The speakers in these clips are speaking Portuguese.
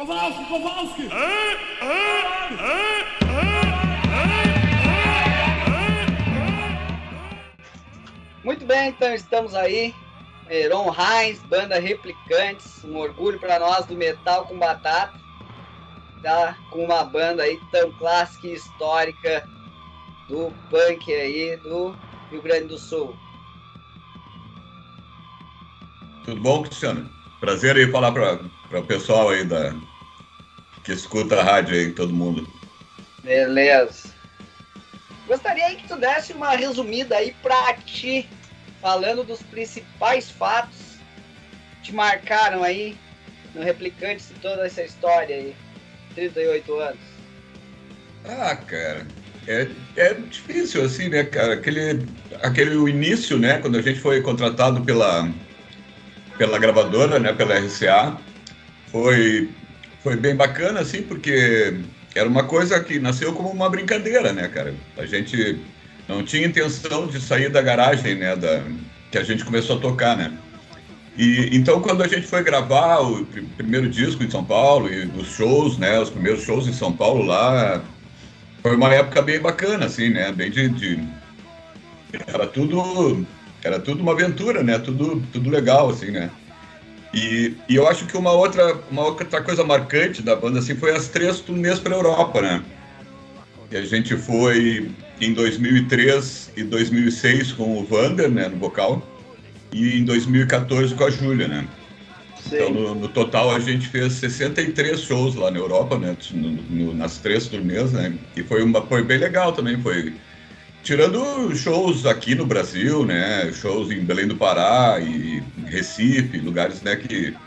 Kowalski, Kowalski! Muito bem, então estamos aí. Heron Heinz, banda Replicantes, um orgulho para nós do metal com batata, tá? Com uma banda aí tão clássica e histórica do punk aí do Rio Grande do Sul. Tudo bom, Cristiano? Prazer aí falar para o pessoal aí que escuta a rádio aí, todo mundo. Beleza. Gostaria aí que tu desse uma resumida aí pra ti, falando dos principais fatos que te marcaram aí no Replicantes de toda essa história aí, 38 anos. Ah, cara, é difícil assim, né, cara? Aquele início, né, quando a gente foi contratado pela gravadora, né, pela RCA, foi bem bacana, assim, porque era uma coisa que nasceu como uma brincadeira, né, cara? A gente não tinha intenção de sair da garagem, né, que a gente começou a tocar, né? E então, quando a gente foi gravar o primeiro disco em São Paulo e os shows, né, os primeiros shows em São Paulo lá, foi uma época bem bacana, assim, né? Bem era tudo uma aventura, né? Tudo legal, assim, né? E eu acho que uma outra coisa marcante da banda assim, foi as 3 turnês pela Europa, né? E a gente foi em 2003 e 2006 com o Vander, né, no vocal, e em 2014 com a Júlia, né? Sim. Então, no total, a gente fez 63 shows lá na Europa, né? Nas 3 turnês, né? E foi bem legal também, tirando shows aqui no Brasil, né, shows em Belém do Pará e Recife, lugares, né,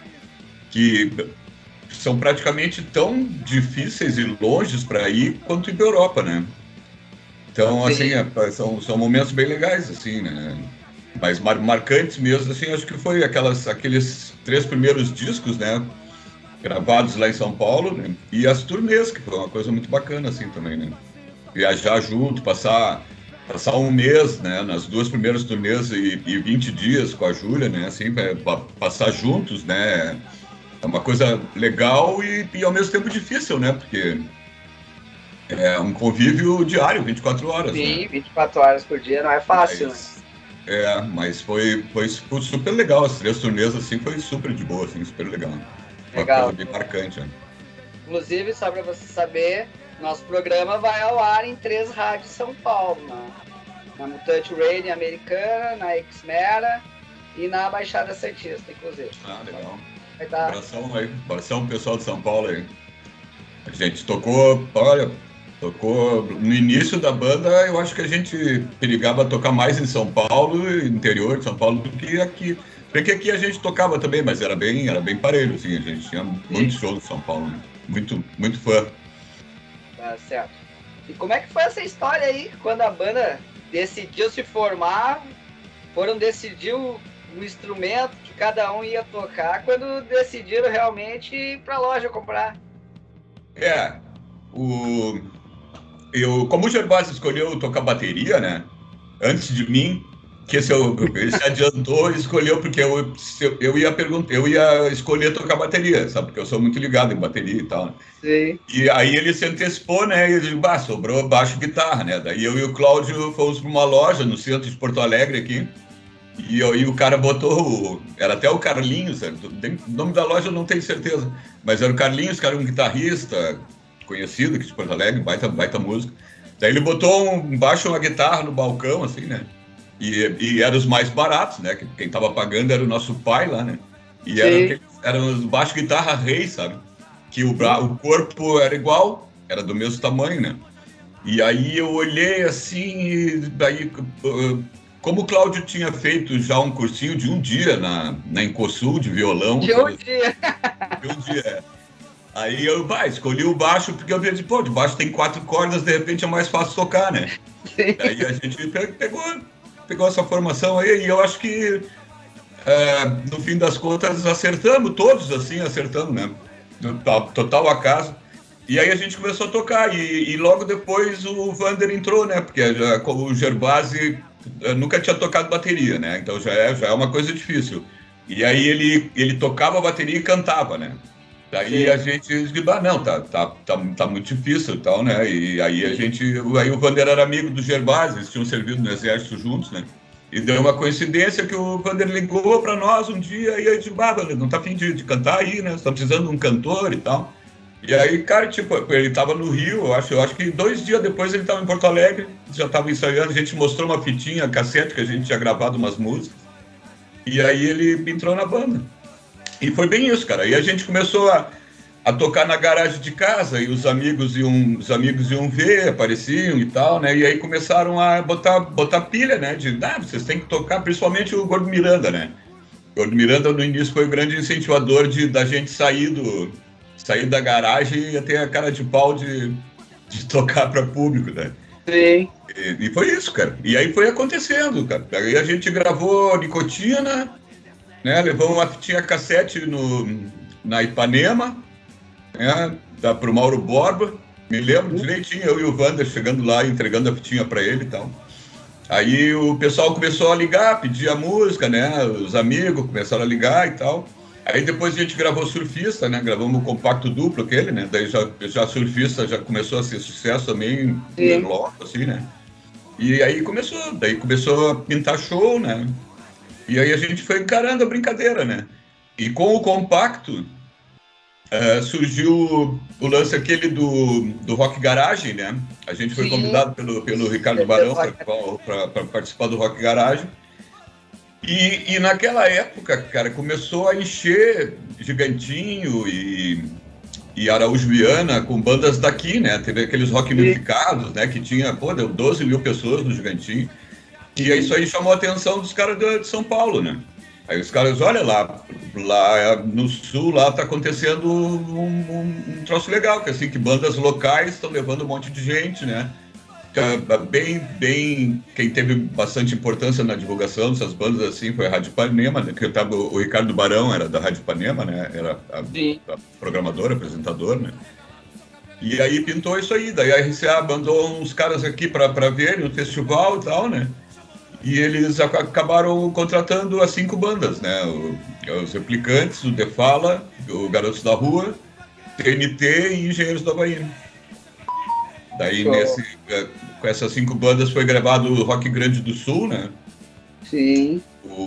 que são praticamente tão difíceis e longes para ir quanto ir para a Europa, né? Então, assim, são momentos bem legais, assim, né? Mas marcantes mesmo, assim, acho que foi aqueles 3 primeiros discos, né, gravados lá em São Paulo, né, e as turnês, que foi uma coisa muito bacana, assim, também, né? Viajar junto, passar um mês, né, nas 2 primeiras turnês e 20 dias com a Júlia, né, assim, passar juntos, né, é uma coisa legal e ao mesmo tempo difícil, né, porque é um convívio diário, 24 horas. Sim, né? 24 horas por dia não é fácil, mas foi super legal, as 3 turnês, assim, foi super de boa, assim, super legal. Legal. Uma coisa bem marcante, né? Inclusive, só para você saber, nosso programa vai ao ar em 3 rádios de São Paulo, na Mutante Radio americana, na Xmera e na Baixada Santista, inclusive. Ah, legal. Dar... Abração pessoal de São Paulo aí. A gente tocou no início da banda, eu acho que a gente perigava tocar mais em São Paulo, interior de São Paulo, do que aqui. Porque aqui a gente tocava também, mas era bem parelho, assim, a gente tinha muitos shows em São Paulo, né? Muito fã. Tá certo. E como é que foi essa história aí, quando a banda decidiu se formar, decidir o instrumento que cada um ia tocar, quando decidiram realmente ir pra loja comprar? Como o Gervásio escolheu tocar bateria, né, antes de mim, ele se adiantou e escolheu, porque eu ia escolher tocar bateria, sabe? Porque eu sou muito ligado em bateria e tal, né? Sim. E aí ele se antecipou, né? E eu digo, sobrou baixo e guitarra, né? Daí eu e o Cláudio fomos para uma loja no centro de Porto Alegre aqui, e o cara botou, era até o Carlinhos, o nome da loja eu não tenho certeza, mas era o Carlinhos, que era um guitarrista conhecido aqui de Porto Alegre, baita música. Daí ele botou um baixo e uma guitarra no balcão, assim, né? E eram os mais baratos, né? Quem estava pagando era o nosso pai lá, né? E eram os baixos guitarra rei, sabe? Que o corpo era igual, era do mesmo tamanho, né? E aí eu olhei assim, e daí, como o Cláudio tinha feito já um cursinho de um dia na Encosul de violão. De um dia? De um dia, Aí eu escolhi o baixo, porque eu vi, de baixo tem 4 cordas, de repente é mais fácil tocar, né? Sim. Aí a gente pegou essa formação aí, e eu acho que no fim das contas acertamos, todos assim acertamos, né? Total acaso. E aí a gente começou a tocar, e logo depois o Vander entrou, né? Porque o Gervásio nunca tinha tocado bateria, né? Então já é uma coisa difícil. E aí ele tocava bateria e cantava, né? Daí Sim. a gente disse, não, tá muito difícil e tal, né? E aí aí o Vander era amigo do Gervásio, eles tinham servido no exército juntos, né? E deu uma coincidência que o Vander ligou para nós um dia e eu disse, Vander, não tá afim de cantar aí, né? Você tá precisando de um cantor e tal. E aí, cara, tipo, ele tava no Rio, eu acho que 2 dias depois ele tava em Porto Alegre, já tava ensaiando, a gente mostrou uma fitinha, cassete, que a gente tinha gravado umas músicas, e aí ele entrou na banda. E foi bem isso, cara. E a gente começou a tocar na garagem de casa e os amigos iam ver, apareciam e tal, né? E aí começaram a botar pilha, né? Vocês têm que tocar, principalmente o Gordo Miranda, né? O Gordo Miranda no início foi o grande incentivador da gente sair da garagem e ter a cara de pau de tocar para público, né? Sim. E foi isso, cara. E aí foi acontecendo, cara. Aí a gente gravou Nicotina, né? Levamos uma fitinha cassete na Ipanema, né? Pro Mauro Borba. Me lembro direitinho, eu e o Vander chegando lá, entregando a fitinha para ele e tal. Aí o pessoal começou a ligar, pedir a música, né? Os amigos começaram a ligar e tal. Aí depois a gente gravou Surfista, né? Gravamos o compacto duplo aquele, né? Daí já Surfista já começou a ser sucesso também, logo, assim, né? E aí começou a pintar show, né? E aí a gente foi encarando a brincadeira, né? E com o compacto surgiu o lance aquele do Rock Garage, né? A gente foi convidado pelo Ricardo Barão para participar do Rock Garage. E naquela época, cara, começou a encher Gigantinho e Araújo Viana com bandas daqui, né? Teve aqueles rock unificados, né? Que tinha, deu 12 mil pessoas no Gigantinho. E isso aí chamou a atenção dos caras de São Paulo, né? Aí os caras, olha lá no sul, lá tá acontecendo um troço legal, que assim, que bandas locais estão levando um monte de gente, né? Quem teve bastante importância na divulgação dessas bandas assim foi a Rádio Ipanema, né? Que tava, o Ricardo Barão era da Rádio Ipanema, né? Era a programadora, apresentador, né? E aí pintou isso aí, daí a RCA mandou uns caras aqui para ver no festival e tal, né? E eles acabaram contratando as 5 bandas, né? Os Replicantes, o Defala, o Garotos da Rua, TNT e Engenheiros do Havaí. Daí, com essas 5 bandas, foi gravado o Rock Grande do Sul, né? Sim.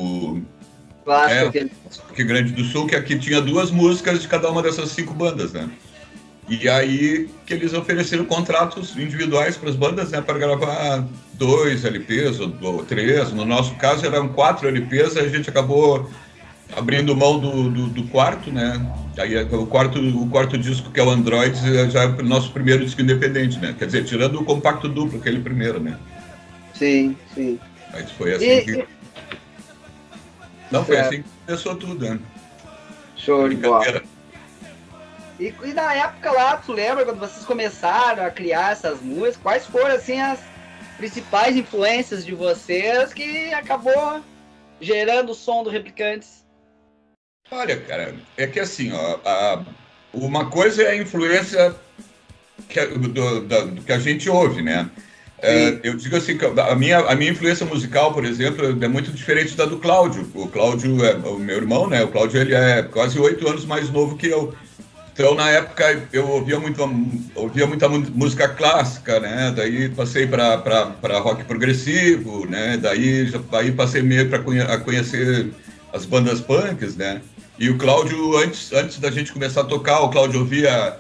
Rock Grande do Sul, que aqui tinha 2 músicas de cada uma dessas 5 bandas, né? E aí que eles ofereceram contratos individuais para as bandas, né? Para gravar 2 LPs ou 3. No nosso caso, eram 4 LPs, a gente acabou abrindo mão do quarto, né? Aí o quarto disco, que é o Android, já é o nosso primeiro disco independente, né? Quer dizer, tirando o compacto duplo, aquele primeiro, né? Sim. Mas foi assim que... Não, foi assim que começou tudo, né? Show de bola. E na época lá, tu lembra quando vocês começaram a criar essas músicas? Quais foram, assim, as principais influências de vocês que acabou gerando o som do Replicantes? Olha, cara, é que assim, ó, uma coisa é a influência que a gente ouve, né? Eu digo assim, que a minha influência musical, por exemplo, é muito diferente da do Cláudio. O Cláudio é o meu irmão, né? O Cláudio, ele é quase 8 anos mais novo que eu. Então, na época, eu ouvia muita música clássica, né? Daí passei para rock progressivo, né? Daí passei meio a conhecer as bandas punks, né? E o Cláudio, antes da gente começar a tocar, o Cláudio ouvia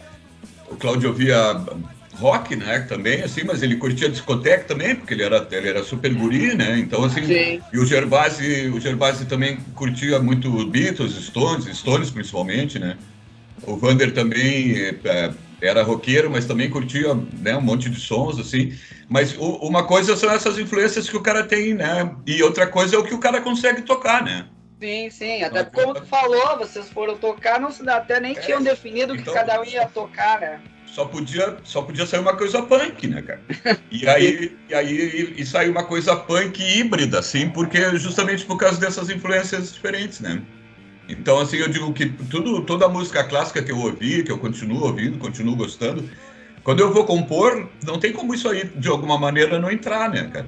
rock, né? Também, assim, mas ele curtia discoteca também, porque ele era super guri, né? Então, assim, sim. E o Gervásio também curtia muito Beatles, Stones principalmente, né? O Vander também era roqueiro, mas também curtia, né, um monte de sons, assim. Mas uma coisa são essas influências que o cara tem, né? E outra coisa é o que o cara consegue tocar, né? Sim. Até como tu falou, vocês foram tocar, até nem tinham definido o que cada um ia tocar, né? Só podia sair uma coisa punk, né, cara? E aí saiu uma coisa punk híbrida, assim, porque justamente por causa dessas influências diferentes, né? Então, assim, eu digo que toda a música clássica que eu ouvi, que eu continuo ouvindo, continuo gostando, quando eu vou compor, não tem como isso aí, de alguma maneira, não entrar, né, cara?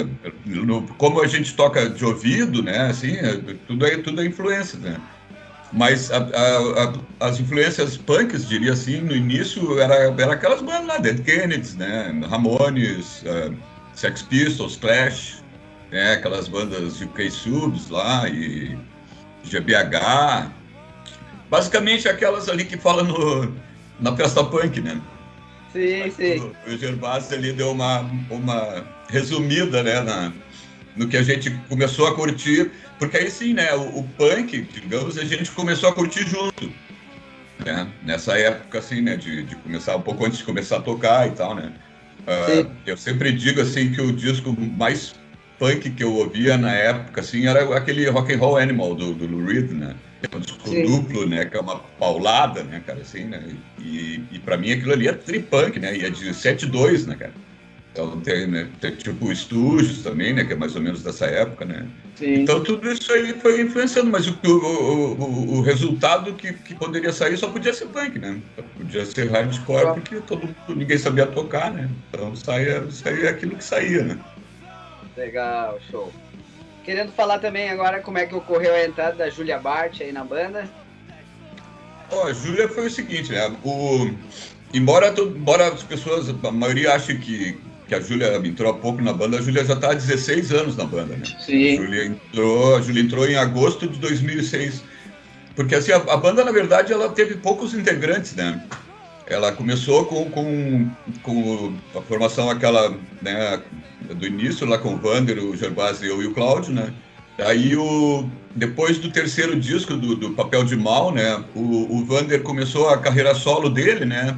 Como a gente toca de ouvido, né, assim, tudo é influência, né? Mas as influências punks, diria assim, no início, era aquelas bandas lá, Dead Kennedys, né? Ramones, Sex Pistols, Clash, né? Aquelas bandas de K-Subs lá e GBH. Basicamente aquelas ali que falam na festa punk, né? Sim, sim. O Gervásio ali deu uma resumida, né, no que a gente começou a curtir, porque aí sim, né, o punk, digamos, a gente começou a curtir junto, né, nessa época, assim, né, de começar um pouco antes de começar a tocar e tal, né. Eu sempre digo, assim, que o disco mais punk que eu ouvia na época, assim, era aquele Rock and Roll Animal do Lou Reed, né, é um disco duplo, né, que é uma paulada, né, cara, assim, né, e pra mim aquilo ali é tripunk, né, e é de 7/2, né, cara. Então tem tipo Estúdios também, né, que é mais ou menos dessa época, né. Sim. Então tudo isso aí foi influenciando, mas o resultado que poderia sair só podia ser punk, né, só podia ser hardcore, porque ninguém sabia tocar, né, então saía aquilo que saía, né. Legal, show. Querendo falar também agora como é que ocorreu a entrada da Júlia Bart aí na banda. A Júlia foi o seguinte, né, embora as pessoas, a maioria ache que a Júlia entrou há pouco na banda, a Júlia já está há 16 anos na banda, né? Sim. A Júlia entrou em agosto de 2006, porque assim, a banda, na verdade, ela teve poucos integrantes, né? Ela começou com a formação aquela, né, do início, lá com o Vander, o Gervásio, eu e o Cláudio, né? Aí, depois do terceiro disco do Papel de Mal, né, o Vander começou a carreira solo dele, né?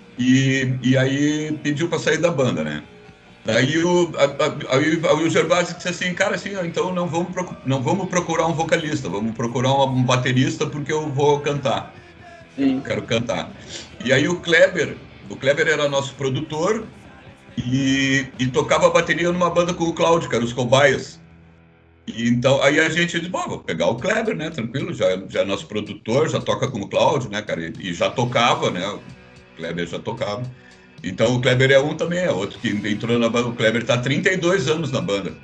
E aí pediu para sair da banda, né? Daí o Gervásio disse assim, cara, assim, então não vamos procurar um vocalista, vamos procurar um baterista porque eu vou cantar. Sim. Eu quero cantar. E aí o Kleber era nosso produtor e tocava bateria numa banda com o Cláudio, que era os Cobaias. E então aí a gente disse, bom, vou pegar o Kleber, né, tranquilo, já é nosso produtor, já toca com o Cláudio, né, cara, e já tocava, né, o Kleber já tocava. Então o Kleber é um também, é outro que entrou na banda. O Kleber está há 32 anos na banda.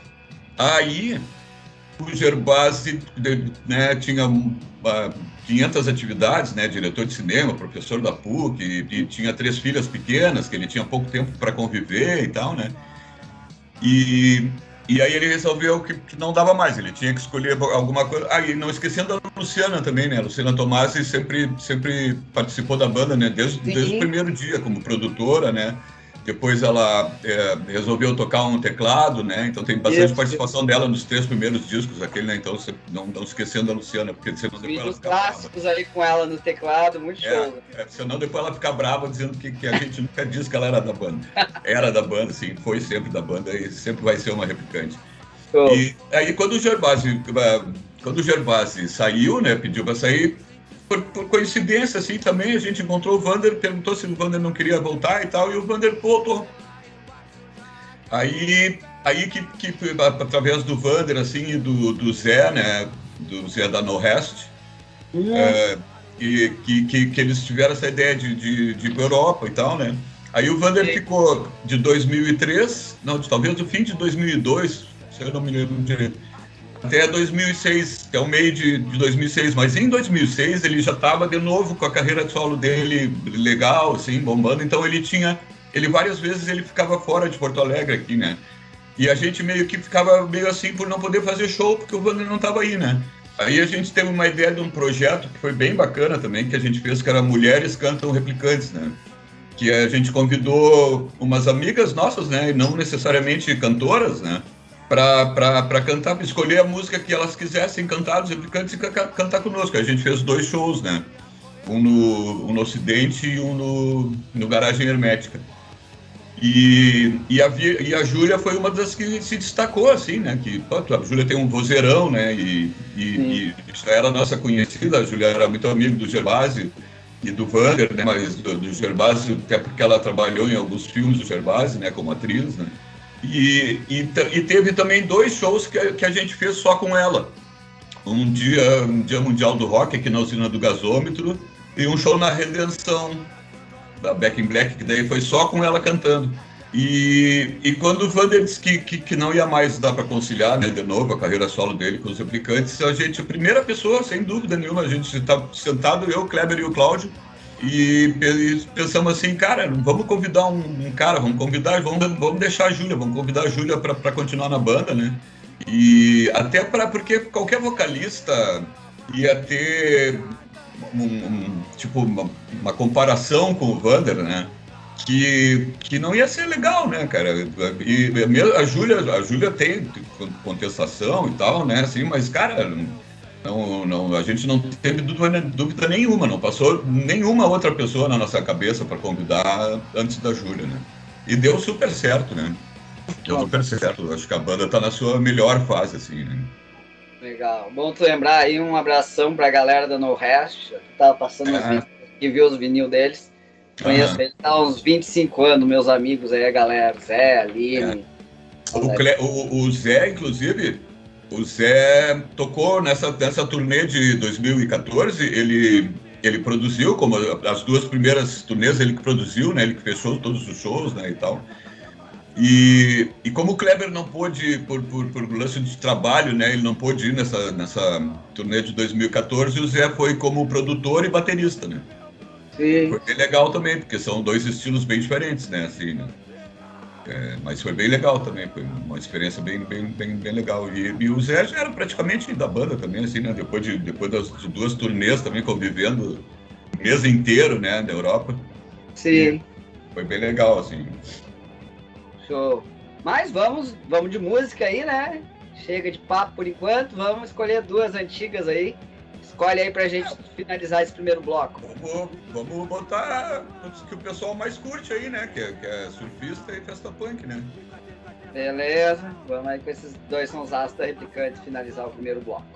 Aí o Gervásio, né, tinha 500 atividades, né, diretor de cinema, professor da PUC, e tinha 3 filhas pequenas, que ele tinha pouco tempo para conviver e tal, né? E aí ele resolveu que não dava mais, ele tinha que escolher alguma coisa. E não esquecendo a Luciana também, né? A Luciana Tomasi sempre participou da banda, né? Desde o primeiro dia, como produtora, né? Depois ela resolveu tocar um teclado, né? Então tem bastante participação dela nos 3 primeiros discos, aquele, né? Então não esquecendo a Luciana, porque senão depois ela fica clássicos brava. Ali com ela no teclado, muito show. Senão depois ela fica brava dizendo que a gente nunca disse que ela era da banda. Era da banda, sim, foi sempre da banda e sempre vai ser uma replicante. E aí quando o Gervásio saiu, né? Pediu para sair. Por coincidência, assim, também a gente encontrou o Vander, perguntou se o Vander não queria voltar e tal, e o Vander voltou. Aí que através do Vander, assim, e do Zé, né, do Zé da No Rest, que eles tiveram essa ideia de ir para a Europa e tal, né. Aí o Vander ficou de 2003, talvez do fim de 2002, se eu não me lembro direito, até 2006, que é o meio de 2006, mas em 2006 ele já estava de novo com a carreira solo dele legal, assim, bombando, então ele várias vezes ele ficava fora de Porto Alegre aqui, né, e a gente meio que ficava meio assim por não poder fazer show, porque o Vander não estava aí, né. Aí a gente teve uma ideia de um projeto que foi bem bacana também, que a gente fez, que era Mulheres Cantam Replicantes, né, que a gente convidou umas amigas nossas, né, e não necessariamente cantoras, né, para cantar, escolher a música que elas quisessem cantar, os replicantes, e cantar conosco. A gente fez 2 shows, né? Um no Ocidente e um no Garagem Hermética. E a Júlia foi uma das que se destacou, assim, né? A Júlia tem um vozeirão, né? E já era nossa conhecida, a Júlia era muito amiga do Gervásio e do Vander, né? Mas do Gervásio, até porque ela trabalhou em alguns filmes do Gervásio, né? Como atriz, né? E teve também 2 shows que a gente fez só com ela. Um dia mundial do rock aqui na usina do gasômetro e um show na Redenção da Back in Black, que daí foi só com ela cantando. E quando o Vander disse que não ia mais dar para conciliar, né, de novo a carreira solo dele com os Replicantes, a primeira pessoa, sem dúvida nenhuma, a gente está sentado, eu, o Kleber e o Cláudio, e pensamos assim, cara, vamos convidar um cara, vamos deixar a Júlia, vamos convidar a Júlia para continuar na banda, né? E até porque qualquer vocalista ia ter tipo uma comparação com o Vander, né? Que não ia ser legal, né, cara? E a Júlia tem contestação e tal, né? Assim, mas, cara, a gente não teve dúvida nenhuma, não passou nenhuma outra pessoa na nossa cabeça para convidar antes da Júlia, né? E deu super certo, né? Deu super certo. Acho que a banda tá na sua melhor fase, assim, né? Legal. Bom tu lembrar aí, um abração pra galera da No Rest. Tava passando os vídeos e viu os vinil deles. Conheço ele há uns 25 anos, meus amigos aí, a galera, Zé, Aline. O Zé, inclusive, o Zé tocou nessa turnê de 2014, ele produziu, como as duas primeiras turnês ele que produziu, né, ele que fechou todos os shows, né, e tal. E como o Kleber não pôde, por lance de trabalho, né, ele não pôde ir nessa turnê de 2014, o Zé foi como produtor e baterista, né. Sim. Foi bem legal também, porque são dois estilos bem diferentes, né, assim, né? Mas foi bem legal também, foi uma experiência bem legal. E o Zé já era praticamente da banda também, assim, né, depois das duas turnês também, convivendo o mês inteiro, né, na Europa. Sim. E foi bem legal, assim. Show. Mas vamos de música aí, né? Chega de papo por enquanto, vamos escolher duas antigas aí. Escolhe aí pra gente finalizar esse primeiro bloco. Vamos botar os que o pessoal mais curte aí, né? Que é surfista e festa punk, né? Beleza, vamos aí com esses dois sonsaços da Replicante finalizar o primeiro bloco.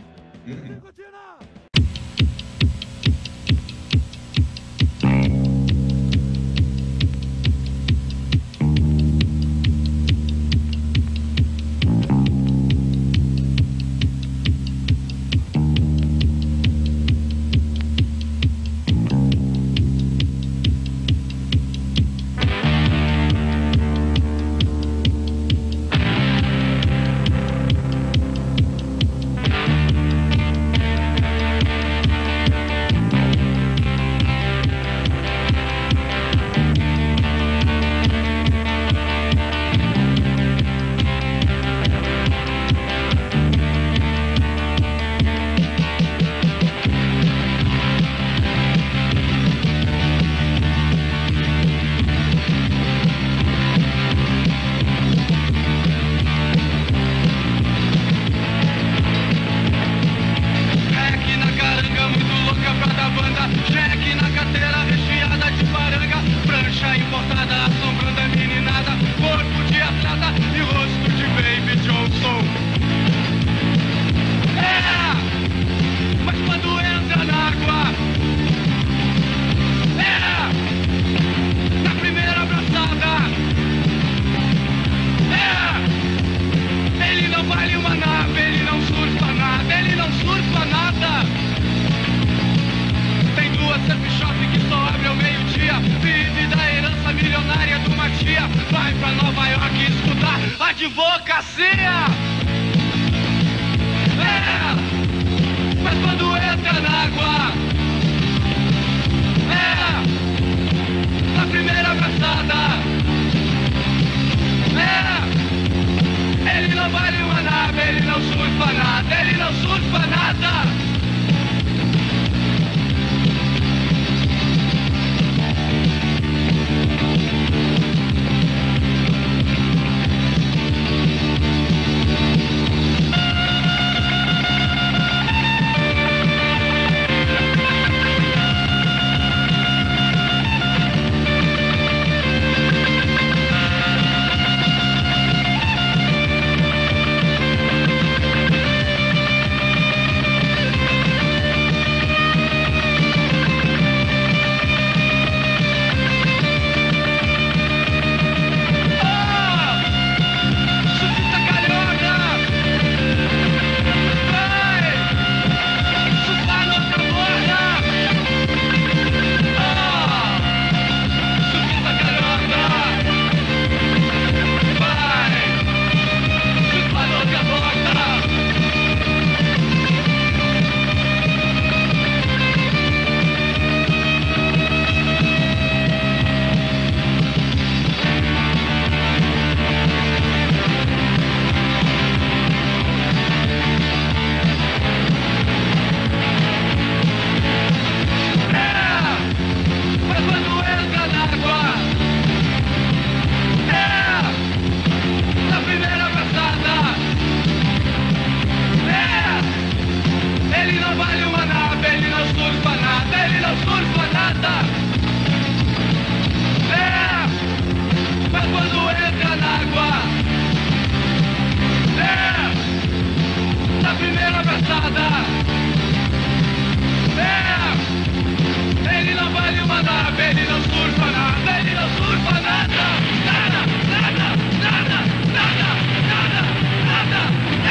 ele não surfa nada, nada, nada, nada, nada, nada, nada,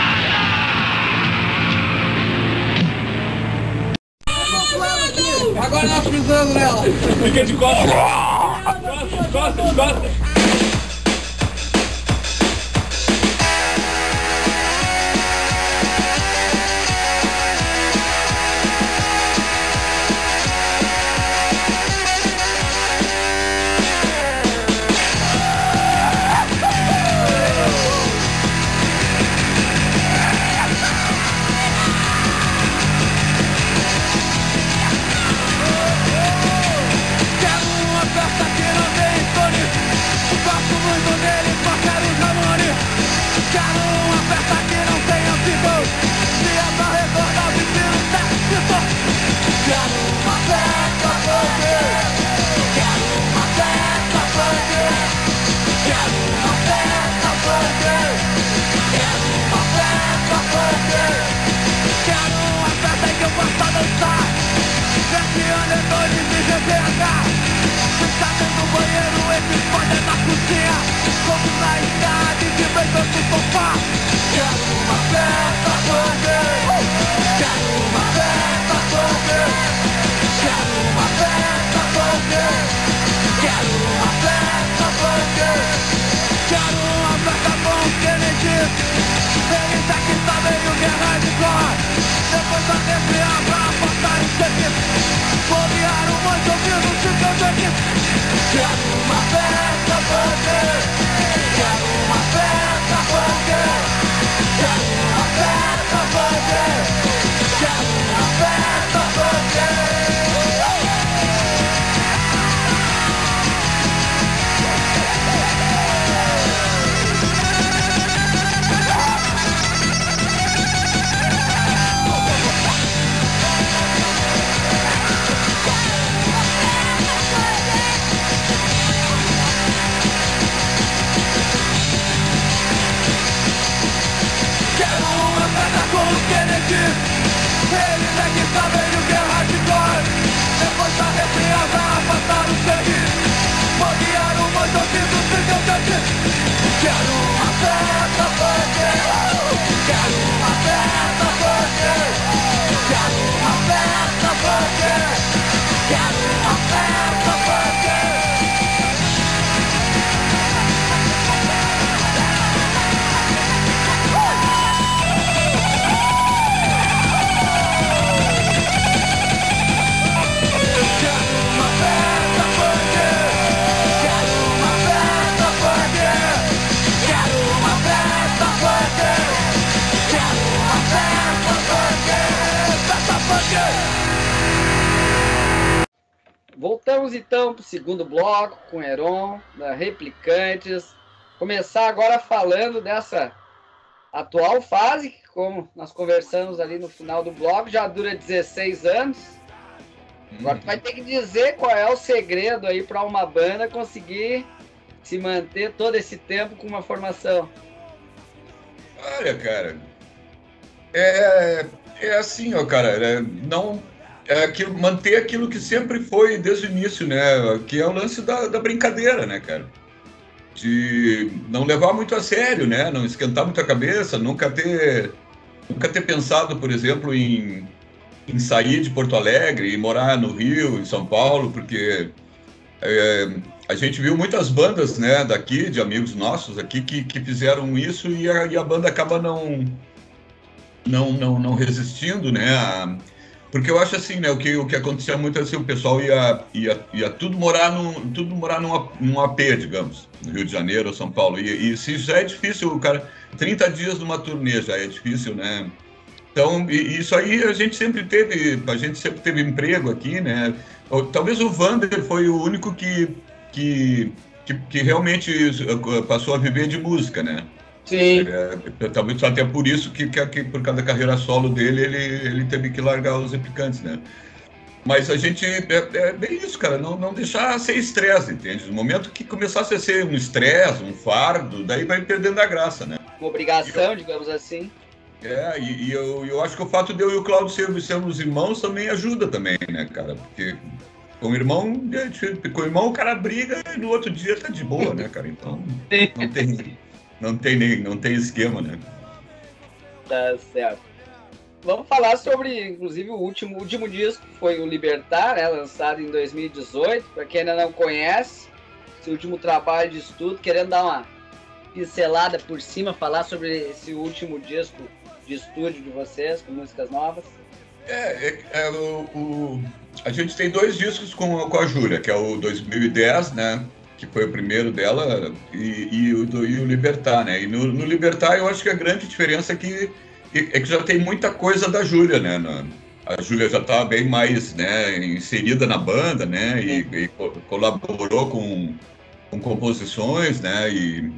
nada. Agora nós pisamos nela. Fica de costas. Costas, costas. Voltamos então para o segundo bloco com Heron, da Replicantes. Começar agora falando dessa atual fase, que, como nós conversamos ali no final do bloco, já dura 16 anos. Agora tu vai ter que dizer qual é o segredo aí para uma banda conseguir se manter todo esse tempo com uma formação. Olha, cara, é assim, ó, cara, não... manter aquilo que sempre foi desde o início, né? Que é o lance da brincadeira, né, cara? De não levar muito a sério, né? Não esquentar muito a cabeça, nunca ter pensado, por exemplo, em sair de Porto Alegre e morar no Rio, em São Paulo, porque a gente viu muitas bandas, né, daqui, de amigos nossos aqui, que fizeram isso e a banda acaba não resistindo, né? Porque eu acho assim, né, o que acontecia muito assim, o pessoal ia tudo morar num AP, digamos, no Rio de Janeiro ou São Paulo. E se já é difícil, o cara, 30 dias numa turnê já é difícil, né? Então, isso aí a gente sempre teve emprego aqui, né? Talvez o Vander foi o único que realmente passou a viver de música, né? Sim. Talvez até por isso que por causa da carreira solo dele, ele teve que largar os Replicantes, né? Mas a gente, é bem isso, cara, não deixar ser estresse, entende? No momento que começasse a ser um estresse, um fardo, daí vai perdendo a graça, né? Uma obrigação, digamos assim. E eu acho que o fato de eu e o Cláudio sermos irmãos também ajuda também, né, cara? Porque Com o irmão, o cara briga e no outro dia tá de boa, né, cara? Então não tem esquema, né? Tá certo. Vamos falar sobre, inclusive, o último disco, que foi o Libertar, né, lançado em 2018. Para quem ainda não conhece, esse último trabalho de estudo, querendo dar uma pincelada por cima, falar sobre esse último disco de estúdio de vocês, com músicas novas. A gente tem 2 discos com a Júlia, que é o 2010, né? Que foi o primeiro dela, e o Libertar, né? E no Libertar eu acho que a grande diferença é que já tem muita coisa da Júlia, né? A Júlia já está bem mais, né, inserida na banda, né? E colaborou com composições, né?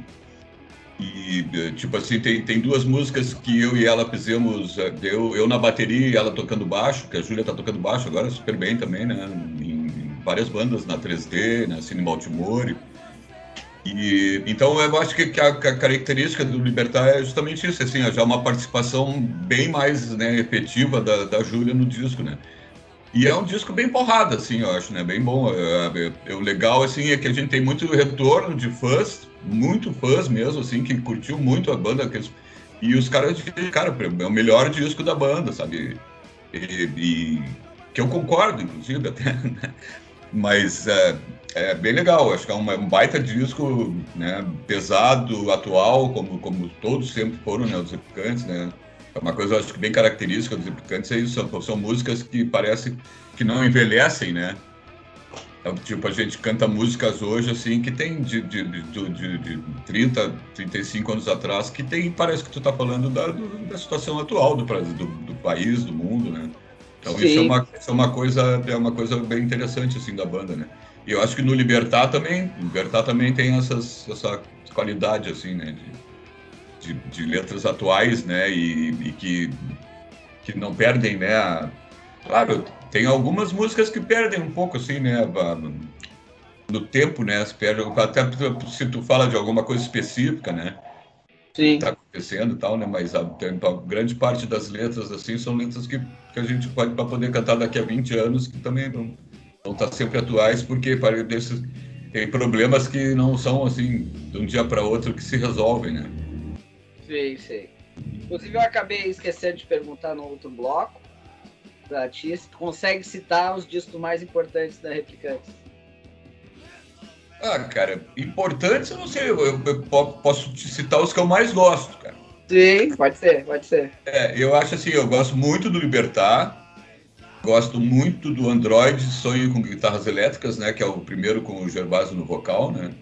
E tipo assim, tem 2 músicas que eu e ela fizemos, eu na bateria e ela tocando baixo, que a Júlia tá tocando baixo agora super bem também, né? Em várias bandas, na 3D, na Cine Baltimore. E então eu acho que a característica do Libertar é justamente isso, assim, já uma participação bem mais, né, efetiva da Júlia no disco, né? E é um disco bem porrada, assim, eu acho, né? Bem bom. O legal, assim, é que a gente tem muito retorno de fãs, muito fãs mesmo, assim, que curtiu muito a banda. E os caras dizem, cara, é o melhor disco da banda, sabe? E que eu concordo, inclusive, até, né? Mas é bem legal, acho que é um baita disco, né? Pesado, atual, como todos sempre foram, né? Os Replicantes, né? É uma coisa, acho que bem característica dos Replicantes, é isso, são músicas que parece que não envelhecem, né? Então, tipo, a gente canta músicas hoje, assim, que tem de 30, 35 anos atrás, que tem, parece que tu tá falando da situação atual do país, do mundo, né? Então isso é uma coisa bem interessante, assim, da banda, né? E eu acho que no Libertar também tem essa qualidade, assim, né? De letras atuais, né, e que não perdem, né, claro, tem algumas músicas que perdem um pouco, assim, né, no tempo, né, se perde, até se tu fala de alguma coisa específica, né, Sim. que tá acontecendo e tal, né, mas a grande parte das letras, assim, são letras que a gente pode para poder cantar daqui a 20 anos, que também não tá sempre atuais, porque tem problemas que não são, assim, de um dia para outro que se resolvem, né. Sei. Inclusive, eu acabei esquecendo de perguntar no outro bloco pra ti se tu consegue citar os discos mais importantes da Replicantes. Ah, cara, importantes eu não sei, eu posso te citar os que eu mais gosto, cara. Sim, pode ser. Eu acho assim, eu gosto muito do Libertar, gosto muito do Android, Sonho com Guitarras Elétricas, né, que é o primeiro com o Gervásio no vocal, né,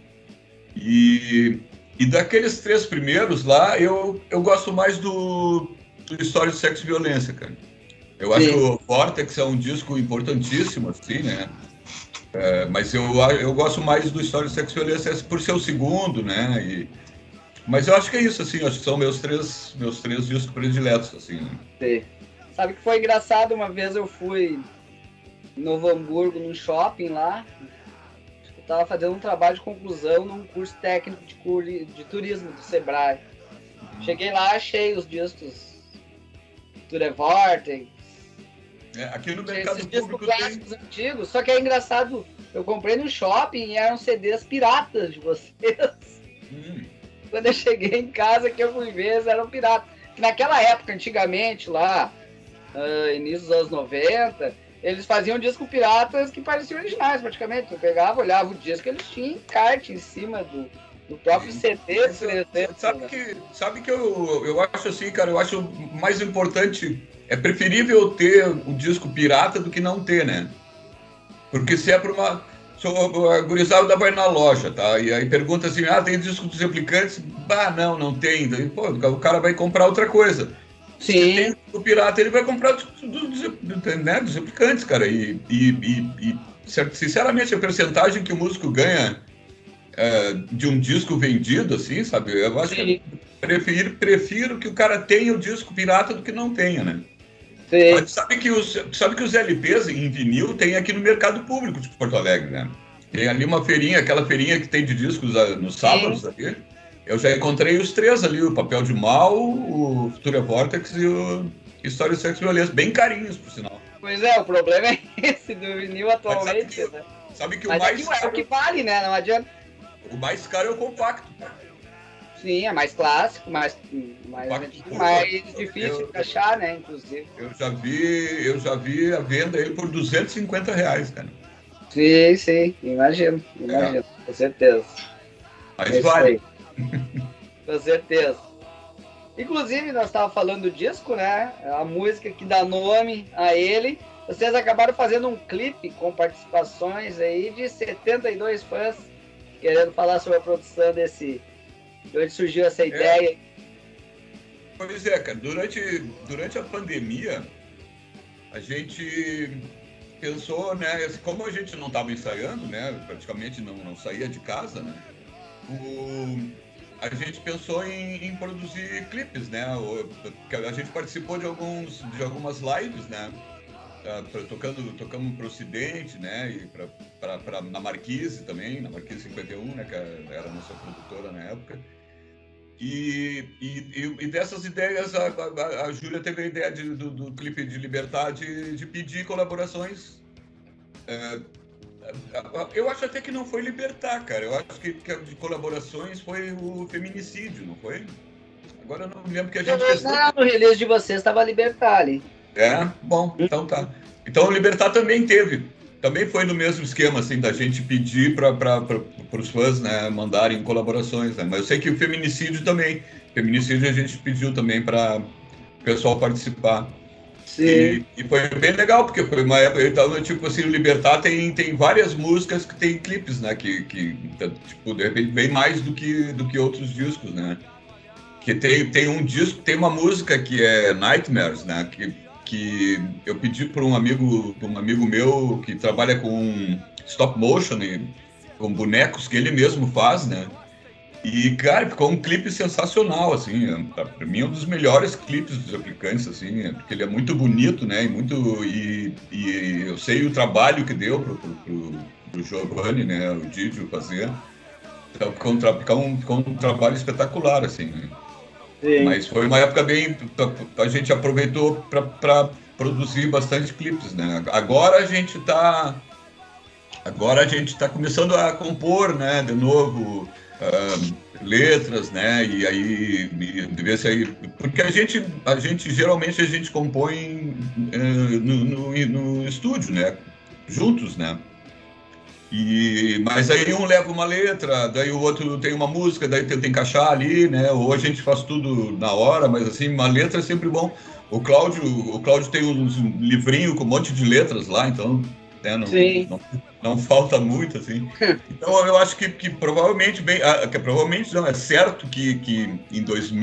e daqueles 3 primeiros lá, eu gosto mais do História de Sexo e Violência, cara. Eu acho que o Vortex é um disco importantíssimo, assim, né? Mas eu gosto mais do História de Sexo e Violência por ser o segundo, né? Mas eu acho que é isso, assim, acho que são meus três discos prediletos, assim, né? Sim. Sabe que foi engraçado, uma vez eu fui em Novo Hamburgo, num shopping lá, estava fazendo um trabalho de conclusão num curso técnico de turismo do Sebrae. Cheguei lá, achei os discos Tour Vortex. Aqui no mercado público clássicos antigos, só que é engraçado, eu comprei no shopping e eram CDs piratas de vocês. Quando eu cheguei em casa que eu fui ver, eram piratas. Naquela época, antigamente, lá, início dos anos 90, eles faziam discos piratas que pareciam originais, praticamente. Eu pegava, olhava o disco, eles tinham encarte em cima do próprio CD. Sabe que eu acho assim, cara, eu acho mais importante, é preferível ter o disco pirata do que não ter, né? Porque se é para a gurizada vai na loja, tá? E aí pergunta assim, tem disco dos Replicantes? Não tem. Daí, pô, o cara vai comprar outra coisa. Sim. Se tem o pirata, ele vai comprar dos Replicantes, cara. E sinceramente, a percentagem que o músico ganha de um disco vendido, assim, sabe? Eu acho que prefiro que o cara tenha o disco pirata do que não tenha, né? Sim. Mas sabe que os LPs em vinil tem aqui no mercado público de Porto Alegre, né? Tem ali uma feirinha, aquela feirinha que tem de discos nos sábados ali. Eu já encontrei os 3 ali, o Papel de Mal, o Futura Vortex e o História de Sexo e Violência, bem carinhos, por sinal. Pois é, o problema é esse do vinil atualmente, né? Sabe que Mas é o que vale, né? Não adianta. o mais caro é o compacto, cara. Sim, é mais clássico, mais difícil de achar, né? Inclusive. Eu já vi a venda ele por R$ 250, cara. Sim, imagino, com certeza. Mas É vale. Com certeza. Inclusive, nós estávamos falando do disco, né? A música que dá nome a ele. Vocês acabaram fazendo um clipe com participações aí de 72 fãs querendo falar sobre a produção desse... De onde surgiu essa ideia? Pois é, cara. Durante a pandemia, a gente pensou, né? Como a gente não estava ensaiando, né? Praticamente não saía de casa, né? A gente pensou em produzir clipes, né? A gente participou de algumas lives, né? Tocamos para o Ocidente, né? E na Marquise também, na Marquise 51, né? Que era a nossa produtora na época. E dessas ideias, a Júlia teve a ideia do clipe de Liberdade de pedir colaborações. Eu acho até que não foi Libertar, cara. Eu acho que de colaborações foi o Feminicídio, não foi? Agora eu não me lembro que a gente fez. No release de vocês estava Libertar ali. Bom, então tá. Então o Libertar também teve. Também foi no mesmo esquema, assim, da gente pedir para os fãs, né, mandarem colaborações, né? Mas eu sei que o Feminicídio também. Feminicídio a gente pediu também para o pessoal participar. Sim. E foi bem legal, porque foi uma época, então, tipo assim, o Libertar tem várias músicas que tem clipes, né, que tipo, de repente vem mais do que outros discos, né, que tem um disco, tem uma música que é Nightmares, né, que eu pedi para um amigo meu que trabalha com stop motion e com bonecos que ele mesmo faz, né, e, cara, ficou um clipe sensacional, assim, pra mim é um dos melhores clipes dos Replicantes, assim, porque ele é muito bonito, né, e eu sei o trabalho que deu pro Giovanni, né, o Didio fazer, então ficou um trabalho espetacular, assim, né? Sim. Mas foi uma época a gente aproveitou para produzir bastante clipes, né, agora a gente tá começando a compor, né, de novo, letras, né, e aí ver se aí, porque a gente geralmente a gente compõe no estúdio, né, juntos, né, mas aí um leva uma letra, daí o outro tem uma música, daí tenta encaixar ali, né, ou a gente faz tudo na hora, mas assim, uma letra é sempre bom. O Cláudio tem uns livrinhos com um monte de letras lá, então, né, não falta muito, assim. Então eu acho que provavelmente, provavelmente não, é certo que em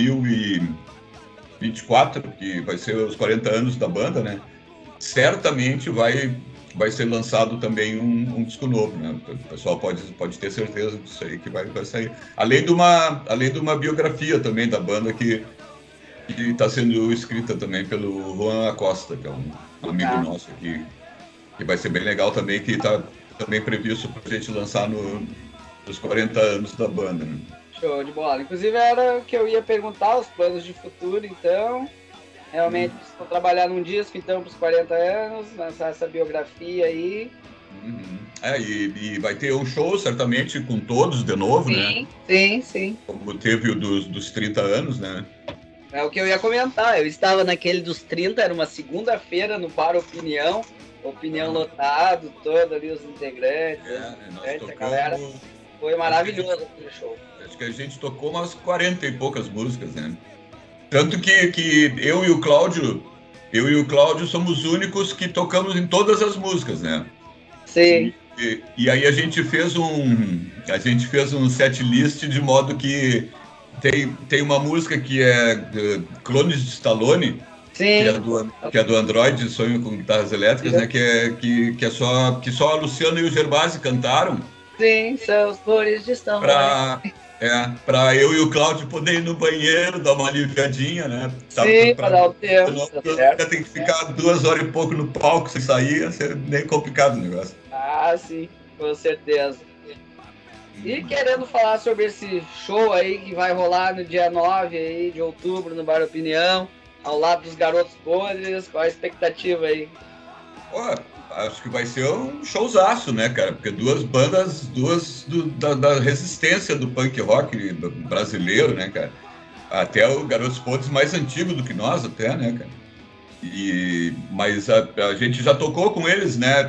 2024, que vai ser os 40 anos da banda, né, certamente vai ser lançado também um disco novo, né, o pessoal pode ter certeza disso aí, que vai sair. Além de uma biografia também da banda que está sendo escrita também pelo Juan Acosta, que é um amigo nosso aqui, que vai ser bem legal também, que está também previsto para a gente lançar nos 40 anos da banda, né? Show de bola. Inclusive era o que eu ia perguntar, os planos de futuro, então. Realmente vão trabalhar num disco, então, para os 40 anos, lançar essa biografia aí. E vai ter um show, certamente, com todos de novo, né? Sim. Como teve o dos 30 anos, né? É o que eu ia comentar. Eu estava naquele dos 30, era uma segunda-feira no Bar Opinião lotado, todo ali os integrantes, nós a galera. Foi maravilhoso aquele show. Acho que a gente tocou umas 40 e poucas músicas, né? Tanto que eu e o Cláudio somos os únicos que tocamos em todas as músicas, né? Sim. E aí a gente fez um set list de modo que tem uma música que é Clones de Stallone. Sim. Que é do Android, Sonho com Guitarras Elétricas, né? Que só a Luciana e o Gervasi cantaram. Sim, são os Clones de Stallone. Para eu e o Cláudio poder ir no banheiro, dar uma aliviadinha, né? Sim, para dar o tempo. Tem que ficar 2 horas e pouco no palco sem sair, ia ser bem complicado o negócio. Ah, sim, com certeza. E querendo falar sobre esse show aí que vai rolar no dia 9 aí de outubro no Bar Opinião, ao lado dos Garotos Podres, qual a expectativa aí? Pô, acho que vai ser um showzaço, né, cara? Porque duas bandas, da resistência do punk rock brasileiro, né, cara? Até o Garotos Podres mais antigo do que nós, até, né, cara? Mas a gente já tocou com eles, né?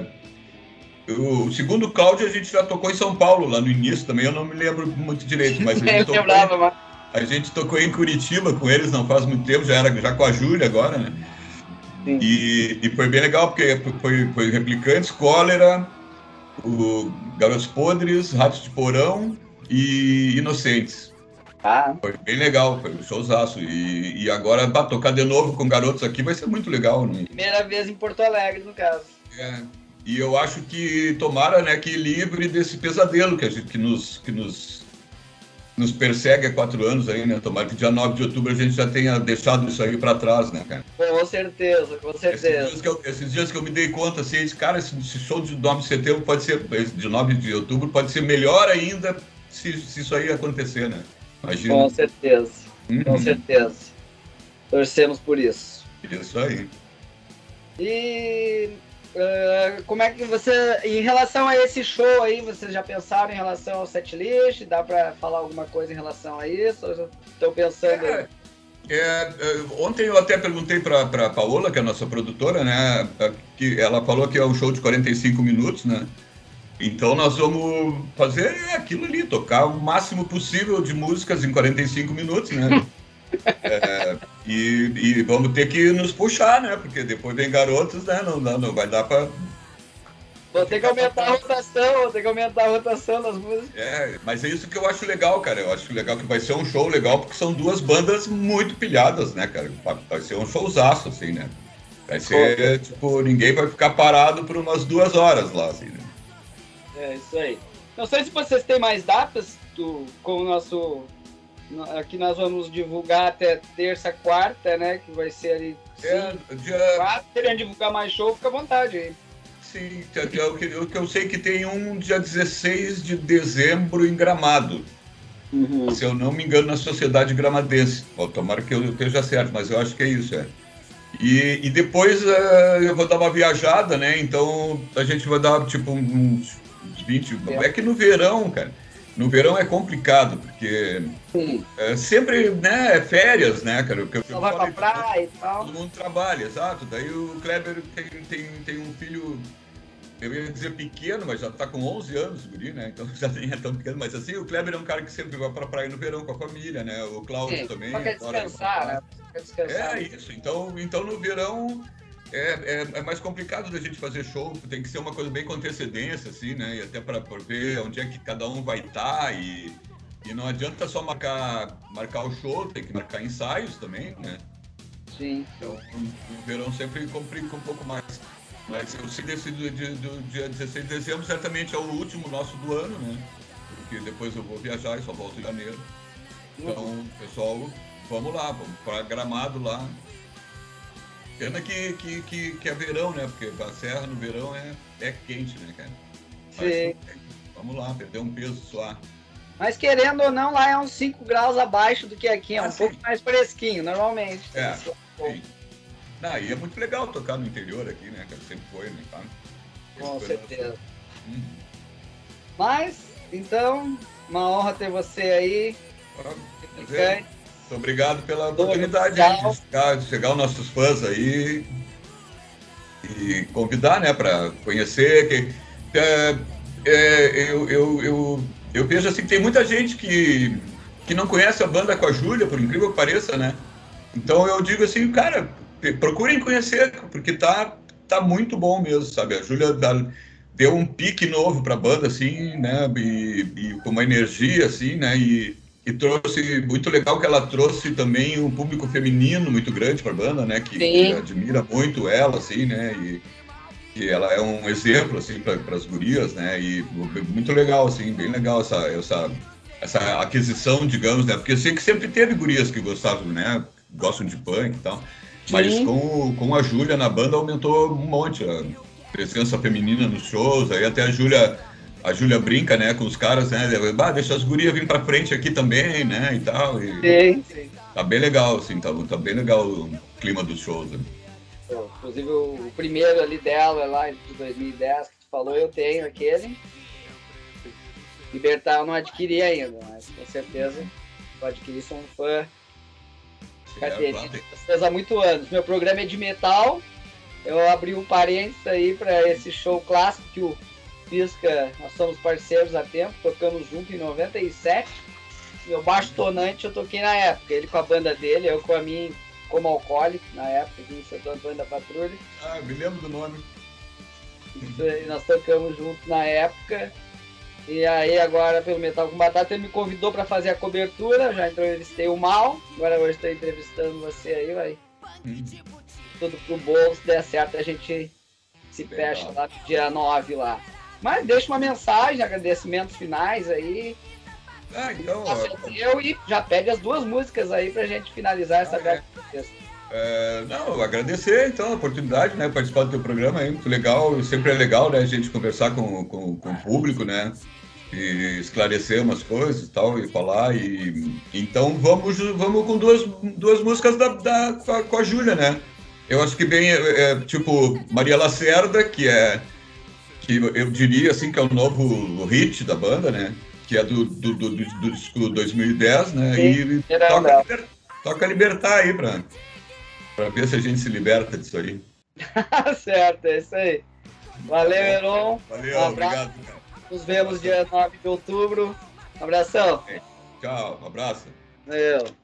O segundo Cláudio a gente já tocou em São Paulo, lá no início também, eu não me lembro muito direito, mas a gente tocou em Curitiba com eles não faz muito tempo, já com a Júlia agora, né? E foi bem legal, porque foi Replicantes, Cólera, o Garotos Podres, Ratos de Porão e Inocentes. Foi bem legal, foi um showzaço. E agora, tocar de novo com garotos aqui vai ser muito legal. Né? Primeira vez em Porto Alegre, no caso. E eu acho que tomara, né, que livre desse pesadelo que nos persegue há 4 anos aí, né? Tomara que dia 9 de outubro a gente já tenha deixado isso aí para trás, né, cara? Com certeza, com certeza. Esses dias que eu me dei conta, assim, cara, esse show de 9 de setembro pode ser, de 9 de outubro pode ser melhor ainda se isso aí acontecer, né? Imagina. Com certeza, com certeza. Torcemos por isso. Isso aí. E como é que você, em relação a esse show aí, vocês já pensaram em relação ao setlist? Dá para falar alguma coisa em relação a isso? Ou já estão pensando aí? Ontem eu até perguntei para Paola, que é a nossa produtora, né? Que ela falou que é um show de 45 minutos, né? Então nós vamos fazer aquilo ali, tocar o máximo possível de músicas em 45 minutos, né? E vamos ter que nos puxar, né? Porque depois vem garotos, né? Não vai dar para... Vou ter que aumentar a rotação das músicas. Mas é isso que eu acho legal, cara. Eu acho legal que vai ser um show legal, porque são duas bandas muito pilhadas, né, cara? Vai ser um showzaço, assim, né? Vai ser, tipo, ninguém vai ficar parado por umas 2 horas lá, assim, né? É, isso aí. Não sei se vocês têm mais datas com o nosso... Aqui nós vamos divulgar até terça, quarta, né? Que vai ser ali... Dia... Querendo divulgar mais show, fica à vontade aí. Sim, o que eu sei que tem um dia 16 de dezembro em Gramado. Se eu não me engano, na Sociedade Gramadense. Tomara que eu esteja certo, mas eu acho que é isso, E depois eu vou dar uma viajada, né? Então a gente vai dar tipo uns 20... É que no verão, cara, no verão é complicado, porque sempre, né, é férias, né, cara? Só vai pra praia e tal. Todo mundo trabalha, exato. Daí o Kleber tem um filho, eu ia dizer pequeno, mas já tá com 11 anos, guri, né? Então já nem é tão pequeno, mas assim, o Kleber é um cara que sempre vai pra praia no verão com a família, né? O Cláudio também. Só quer descansar, né? É isso. Então no verão é mais complicado da gente fazer show, tem que ser uma coisa bem com antecedência, assim, né? E até para ver onde é que cada um vai estar e não adianta só marcar o show, tem que marcar ensaios também, né? Sim. Então no verão sempre complica um pouco mais. Mas eu sei desse do dia 16 de dezembro, certamente é o último nosso do ano, né? Porque depois eu vou viajar e só volto em janeiro. Então, pessoal, vamos lá, vamos para Gramado lá. Pena que é verão, né? Porque a serra no verão é quente, né, cara? Sim. Mas, vamos lá, perder um peso suar. Mas querendo ou não, lá é uns 5 graus abaixo do que aqui, um pouco mais fresquinho, normalmente. Sim. Não, e é muito legal tocar no interior aqui, né? Que sempre foi, né? Tá? Com certeza. Mas, então, uma honra ter você aí. Muito obrigado pela oportunidade de chegar aos nossos fãs aí e convidar, né, para conhecer. Eu vejo assim que tem muita gente que não conhece a banda com a Júlia, por incrível que pareça, né? Então eu digo assim, cara, procurem conhecer, porque tá muito bom mesmo, sabe? A Júlia deu um pique novo para a banda, assim, né? E com uma energia, assim, né? E trouxe, muito legal que ela trouxe também um público feminino muito grande para a banda, né? Que admira muito ela, assim, né? E ela é um exemplo, assim, para as gurias, né? E muito legal, assim, bem legal essa aquisição, digamos, né? Porque eu sei que sempre teve gurias que gostavam, né? Gostam de punk e tal. Mas com a Júlia na banda aumentou um monte a presença feminina nos shows, aí até a Júlia brinca, né, com os caras, né, deixa as gurias vir pra frente aqui também, né, e tal. Sim. Tá bem legal, assim, tá bem legal o clima dos shows. Né? Inclusive o primeiro ali dela, lá de 2010, que tu falou, eu tenho aquele. Libertar eu não adquiri ainda, mas com certeza vou adquirir, sou um fã carteirinha há muitos anos. Meu programa é de metal, eu abri um parênteses aí para esse show clássico que o Pisca, nós somos parceiros há tempo, tocamos junto em 97. Meu baixo tonante eu toquei na época, ele com a banda dele, eu com a minha como alcoólico, na época, que iniciou a banda Patrulha. Ah, me lembro do nome. Nós tocamos junto na época. E aí agora pelo Metal com Batata ele me convidou para fazer a cobertura, já entrevistei o Mal, agora hoje estou entrevistando você aí, vai. Tudo pro bolso, se der certo a gente se fecha lá no dia 9 lá. Mas deixa uma mensagem, agradecimentos finais aí. Ah, então... Eu e já pede as 2 músicas aí pra gente finalizar essa breve entrevista. Não, agradecer então a oportunidade, né, participar do teu programa aí, muito legal, sempre é legal, né, a gente conversar com o público, né, e esclarecer umas coisas e tal, e falar, e então vamos com duas músicas com a Júlia, né, eu acho que bem, tipo, Maria Lacerda, que eu diria assim que é o novo hit da banda, né, que é do disco 2010, né, sim, e toca Libertar aí pra ver se a gente se liberta disso aí. Certo, é isso aí. Valeu, Heron. Valeu, um obrigado. Cara. Nos vemos dia 9 de outubro. Um abração. Tchau, um abraço. Valeu.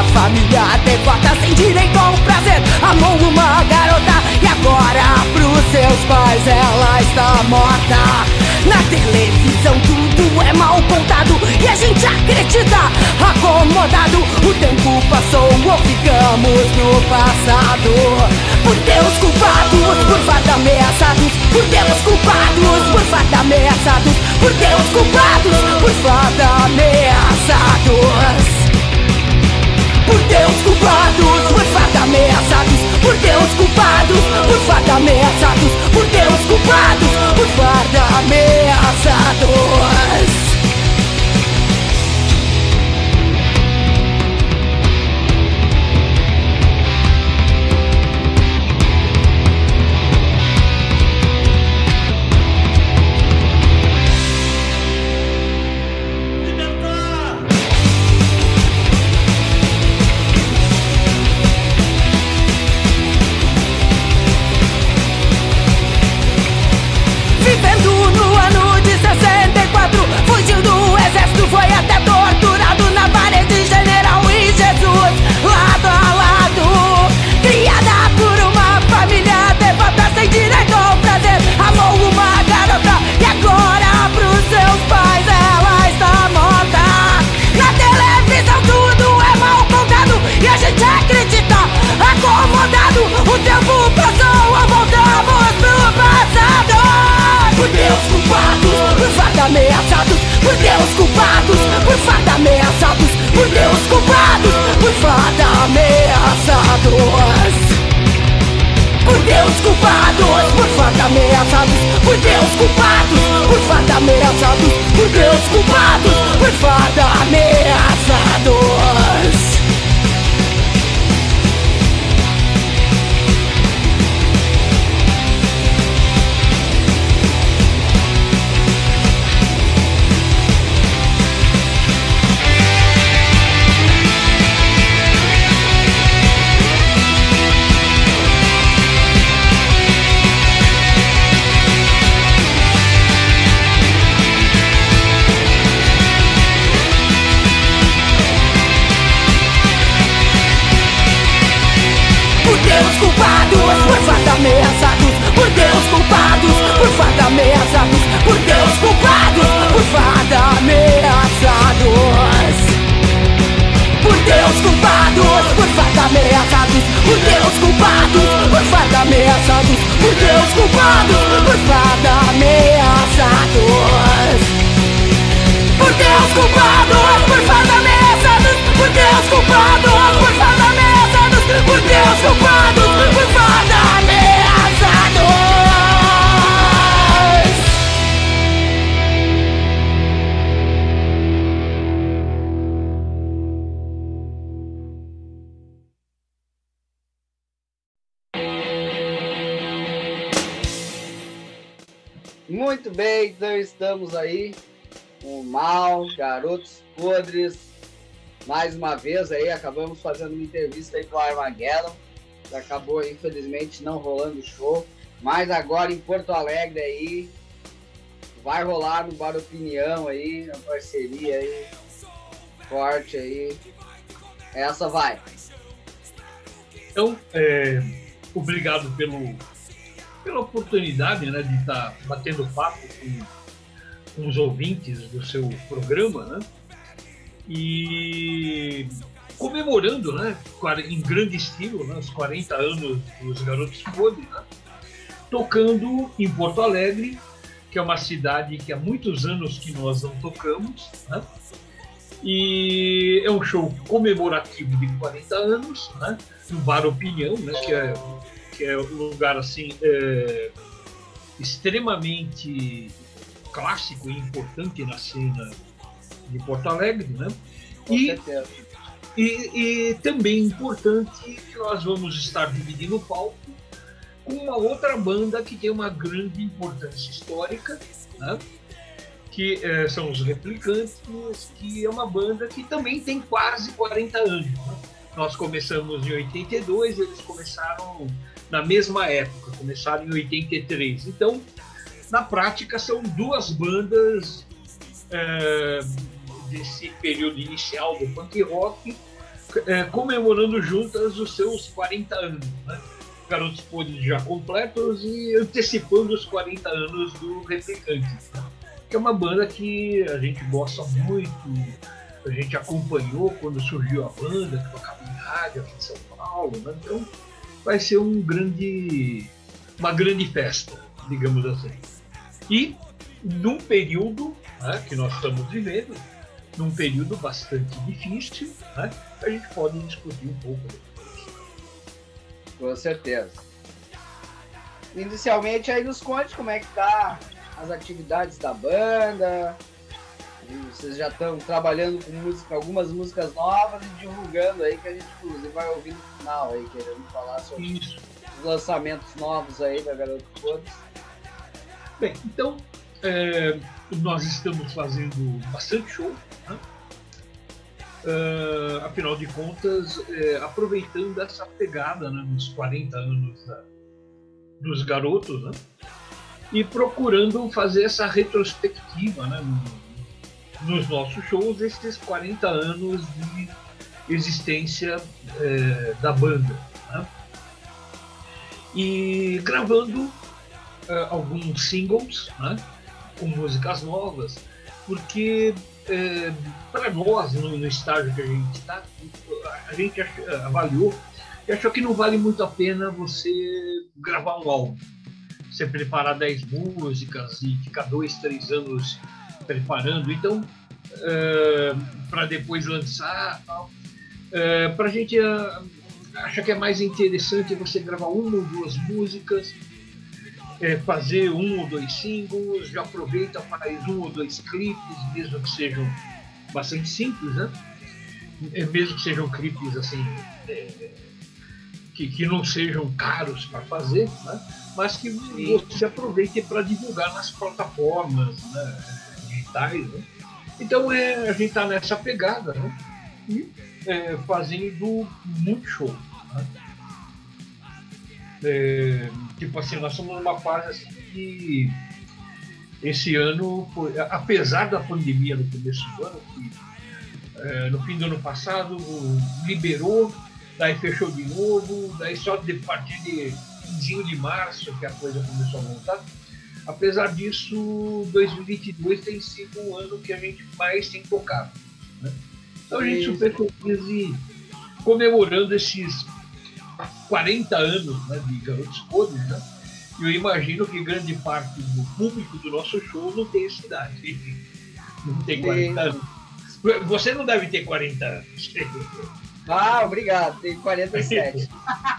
família devota sem direito ao prazer amou uma garota e agora pros seus pais ela está morta. Na televisão tudo é mal contado e a gente acredita acomodado. O tempo passou ou ficamos no passado. Por Deus culpados, por farda ameaçados. Por Deus culpados, por farda ameaçados. Por Deus culpados, por farda ameaçados. Por Deus culpados, por farda ameaçados. Por Deus culpados, por farda ameaçados. Por Deus culpados, por farda ameaçados. Ameaçados, por Deus culpados, por farda ameaçados, por Deus culpados, por farda ameaçados. Por Deus culpados, por farda ameaçados, por Deus culpados, por farda ameaçados, por Deus culpados, por farda ameaçados. Ameaçados, por Deus culpados, por farda ameaçados, por Deus culpados, por farda ameaçados. Por Deus culpados, por farda ameaçados, por Deus culpados, por farda ameaçados, por Deus culpados, por farda ameaçados. Por Deus culpados, por farda ameaçados, por Deus culpados, por farda ameaçados, por Deus culpados, por farda ameaçados. Muito bem, então estamos aí com o Mal, Garotos Podres. Mais uma vez aí, acabamos fazendo uma entrevista aí com o Armageddon. Acabou, infelizmente, não rolando o show. Mas agora em Porto Alegre aí, vai rolar no Bar Opinião aí, na parceria aí, forte aí. Essa vai. Então, obrigado pela oportunidade, né, de estar batendo papo com os ouvintes do seu programa, né? E comemorando, né, em grande estilo, né, os 40 anos dos Garotos Podres, né, tocando em Porto Alegre, que é uma cidade que há muitos anos que nós não tocamos, né? E é um show comemorativo de 40 anos, né, no Bar Opinião, né, que é um lugar assim extremamente clássico e importante na cena de Porto Alegre, né? E também importante que nós vamos estar dividindo o palco com uma outra banda que tem uma grande importância histórica, né? Que são os Replicantes, que é uma banda que também tem quase 40 anos, né? Nós começamos em 82, eles começaram na mesma época, começaram em 83. Então, na prática, são duas bandas desse período inicial do punk rock comemorando juntas os seus 40 anos, né? Garotos Podres já completos e antecipando os 40 anos do Replicantes, né? Que é uma banda que a gente gosta muito, a gente acompanhou quando surgiu a banda, que tocava em rádio aqui em São Paulo, né? Então vai ser uma grande festa, digamos assim. E num período, né, que nós estamos vivendo, num período bastante difícil, né, a gente pode discutir um pouco depois. Com certeza. Inicialmente aí nos conte como é que tá as atividades da banda. E vocês já estão trabalhando com música, algumas músicas novas e divulgando aí, que a gente inclusive vai ouvir no final aí, querendo falar sobre Isso. os lançamentos novos aí da Garotos Podres. Bem, então nós estamos fazendo bastante show, né? Afinal de contas, aproveitando essa pegada, né, nos 40 anos dos garotos, né, e procurando fazer essa retrospectiva, né, nos nossos shows, esses 40 anos de existência da banda, né, e gravando alguns singles, né, com músicas novas, porque para nós, no estágio que a gente está, a gente avaliou e achou que não vale muito a pena você gravar um álbum. Você preparar 10 músicas e ficar 2, 3 anos preparando. Então, para depois lançar, para a gente acha que é mais interessante você gravar 1 ou 2 músicas, fazer 1 ou 2 singles, já aproveita, faz 1 ou 2 clipes, mesmo que sejam bastante simples, né? Mesmo que sejam clipes assim, que não sejam caros para fazer, né? Mas que você aproveite para divulgar nas plataformas, né, digitais, né? Então a gente está nessa pegada, né? E fazendo muito show, né? Tipo assim, nós estamos numa fase assim que esse ano, apesar da pandemia no começo do ano, que no fim do ano passado liberou, daí fechou de novo, daí só de partir de 15 de março que a coisa começou a voltar. Apesar disso, 2022 tem sido um ano que a gente mais tem tocado, né? Então a gente super feliz e comemorando esses 40 anos, né, de Garotos Podres, né? Eu imagino que grande parte do público do nosso show não tem essa idade. Não tem 40 anos. Você não deve ter 40 anos. Ah, obrigado. Tenho 47.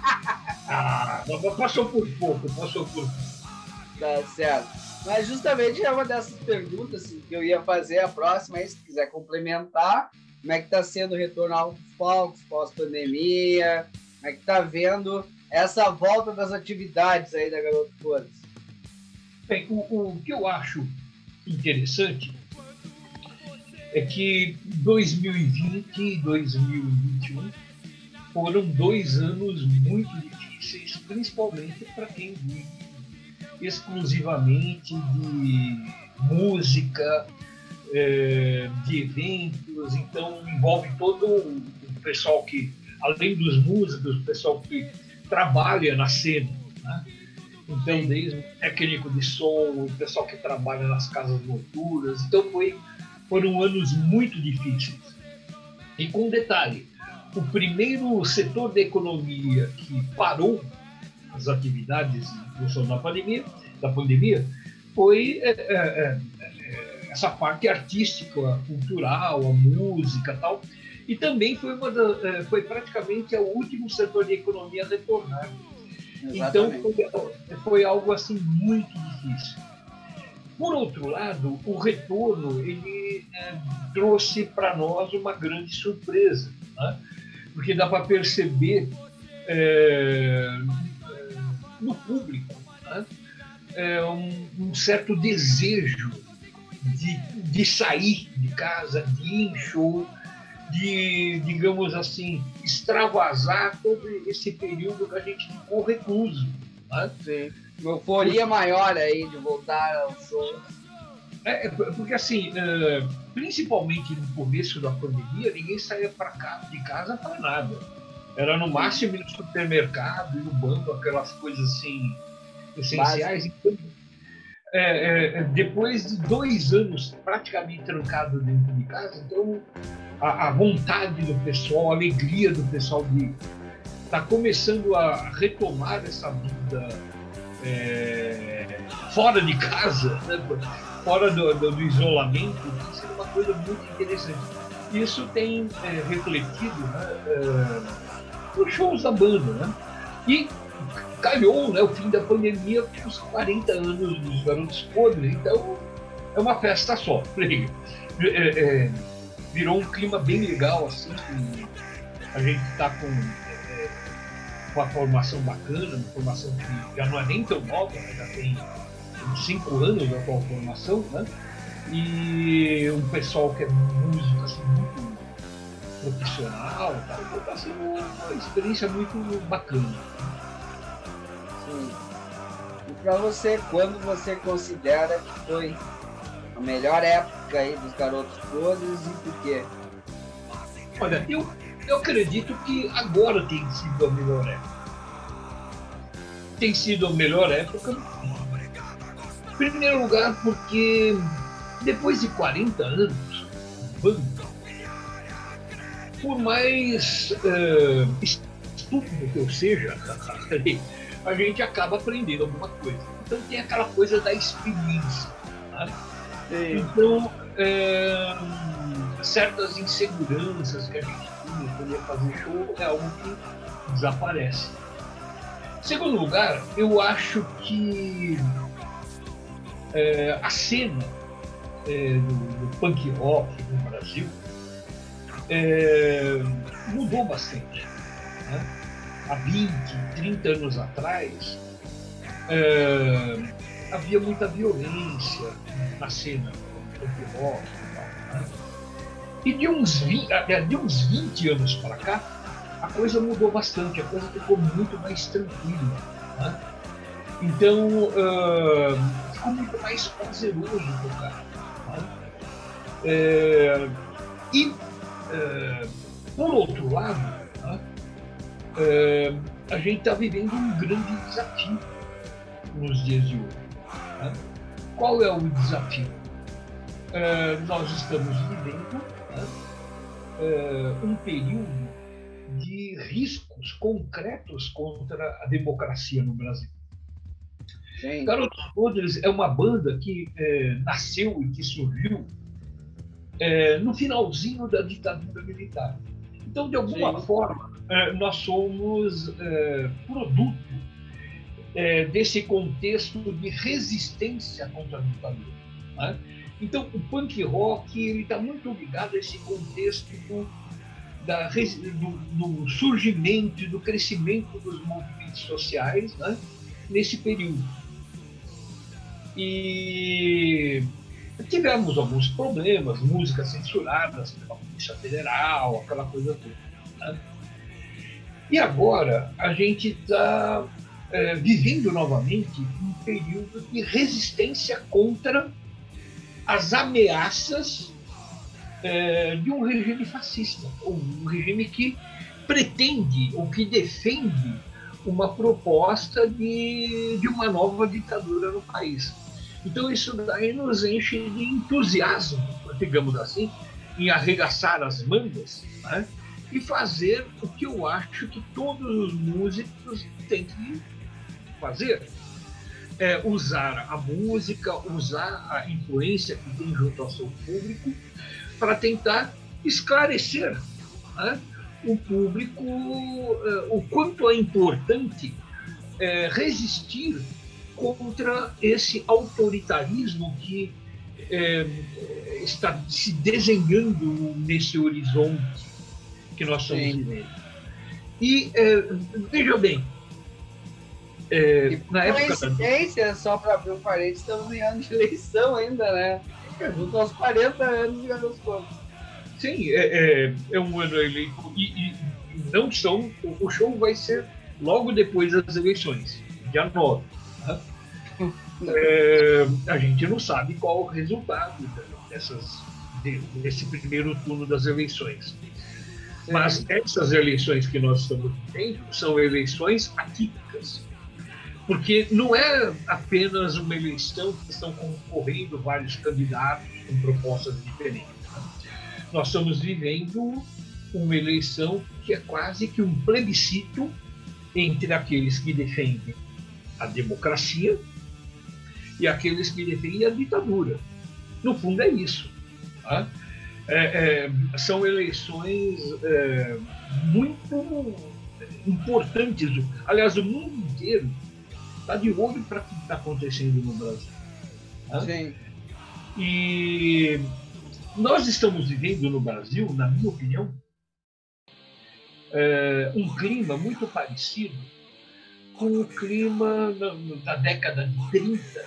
Passou por pouco. Tá certo. Mas justamente é uma dessas perguntas que eu ia fazer, a próxima, aí, se quiser complementar, como é que está sendo o retorno aos palcos pós-pandemia, como é que está vendo essa volta das atividades aí da Garotos Podres? Bem, o que eu acho interessante é que 2020 e 2021 foram 2 anos muito difíceis, principalmente para quem vive exclusivamente de música, de eventos. Então envolve todo o pessoal que, além dos músicos, o pessoal que trabalha na cena, né? Então, desde o técnico de som, o pessoal que trabalha nas casas noturnas. Então foram anos muito difíceis. E com um detalhe, o primeiro setor da economia que parou as atividades em função da pandemia foi essa parte artística, cultural, a música e tal. E também foi praticamente o último setor de economia a retornar. Exatamente. Então foi algo assim muito difícil. Por outro lado, o retorno ele trouxe para nós uma grande surpresa, né? Porque dá para perceber no público, né, um certo desejo de sair de casa, de ir em show, de, digamos assim, extravasar todo esse período que a gente ficou recluso, né? Sim. Uma euforia maior aí de voltar aos shows. Porque assim, principalmente no começo da pandemia, ninguém saía de casa para nada. Era no máximo ir no supermercado, ir no banco, aquelas coisas assim essenciais. Então, depois de 2 anos praticamente trancado dentro de casa, então a vontade do pessoal, a alegria do pessoal de estar começando a retomar essa vida fora de casa, né? Fora do isolamento, isso é uma coisa muito interessante. Isso tem refletido, né, nos shows da banda, né? E calhou, né, o fim da pandemia com os 40 anos dos Garotos Podres, então é uma festa só. Virou um clima bem legal, assim, a gente está com uma formação bacana, uma formação que já não é nem tão nova, né, já tem uns 5 anos da atual formação, né? E um pessoal que é músico assim, muito profissional, tá? Então está sendo uma experiência muito bacana. Sim. E para você, quando você considera que foi a melhor época aí dos Garotos Podres e por quê? Olha, eu acredito que agora tem sido a melhor época. Tem sido a melhor época. Em primeiro lugar, porque depois de 40 anos, banda, por mais estúpido que eu seja, a gente acaba aprendendo alguma coisa. Então tem aquela coisa da experiência. Tá? Então, certas inseguranças que a gente tinha quando ia fazer show é algo que desaparece. Em segundo lugar, eu acho que a cena do punk rock no Brasil mudou bastante. Né? Há 20, 30 anos atrás, havia muita violência na cena do punk rock. Né? E de uns 20 anos para cá, a coisa mudou bastante, a coisa ficou muito mais tranquila. Né? Então, ficou muito mais prazeroso tocar. Né? Por outro lado, né? A gente está vivendo um grande desafio nos dias de hoje. Né? Qual é o desafio? Nós estamos vivendo, né, um período de riscos concretos contra a democracia no Brasil. Sim. Garotos Podres é uma banda que nasceu e que surgiu no finalzinho da ditadura militar. Então, de alguma forma, nós somos produto desse contexto de resistência contra a ditadura. Né? Então, o punk rock está muito ligado a esse contexto do surgimento e do crescimento dos movimentos sociais, né, nesse período. E tivemos alguns problemas, músicas censuradas pela Polícia Federal, aquela coisa toda. Né? E agora a gente está vivendo novamente um período de resistência contra as ameaças de um regime fascista, um regime que pretende ou que defende uma proposta de uma nova ditadura no país. Então isso daí nos enche de entusiasmo, digamos assim, em arregaçar as mangas, né? E fazer o que eu acho que todos os músicos têm que fazer. Usar a música, usar a influência que tem junto ao seu público para tentar esclarecer, né, o público o quanto é importante resistir contra esse autoritarismo que está se desenhando nesse horizonte que nós estamos vivendo. E veja bem, na época coincidência, só para abrir um parênteses, estamos em ano de eleição ainda, né? Junto aos 40 anos de Garotos Podres. Sim, é um ano eleito e não são. O show vai ser logo depois das eleições, dia 9. A gente não sabe qual o resultado desse primeiro turno das eleições. Mas essas eleições que nós estamos vivendo são eleições atípicas, porque não é apenas uma eleição que estão concorrendo vários candidatos com propostas diferentes. Nós estamos vivendo uma eleição que é quase que um plebiscito entre aqueles que defendem a democracia e aqueles que defendem a ditadura. No fundo é isso. Tá? São eleições muito importantes. Aliás, o mundo inteiro está de olho para o que está acontecendo no Brasil. Tá? Sim. E nós estamos vivendo no Brasil, na minha opinião, um clima muito parecido com o clima da década de 30,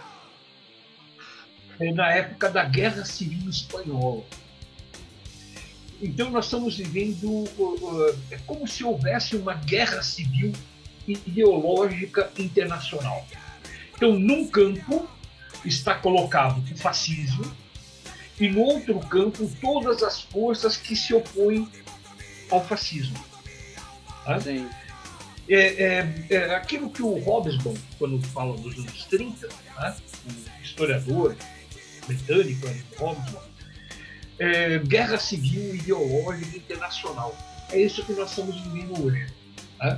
na época da Guerra Civil Espanhola. Então nós estamos vivendo é como se houvesse uma guerra civil ideológica internacional. Então, num campo está colocado o fascismo e no outro campo todas as forças que se opõem ao fascismo. Tá? Sim. Aquilo que o Hobsbawm, quando fala dos anos 30, tá? O historiador britânico, Hobsbawm, guerra civil ideológica internacional. É isso que nós estamos vivendo hoje. Tá?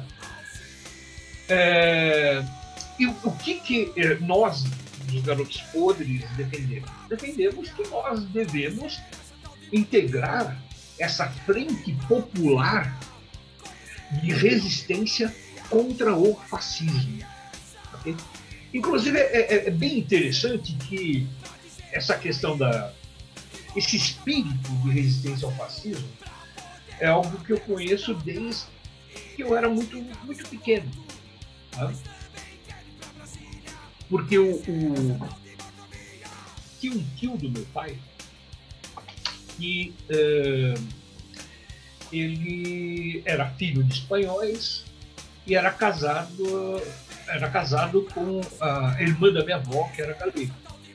E o que nós, os garotos podres, defendemos? Defendemos que nós devemos integrar essa frente popular de resistência contra o fascismo. Okay? Inclusive, é bem interessante que essa questão esse espírito de resistência ao fascismo é algo que eu conheço desde que eu era muito, muito pequeno. Tá? Porque tinha um tio do meu pai que ele era filho de espanhóis e era casado com a irmã da minha avó, que era galega.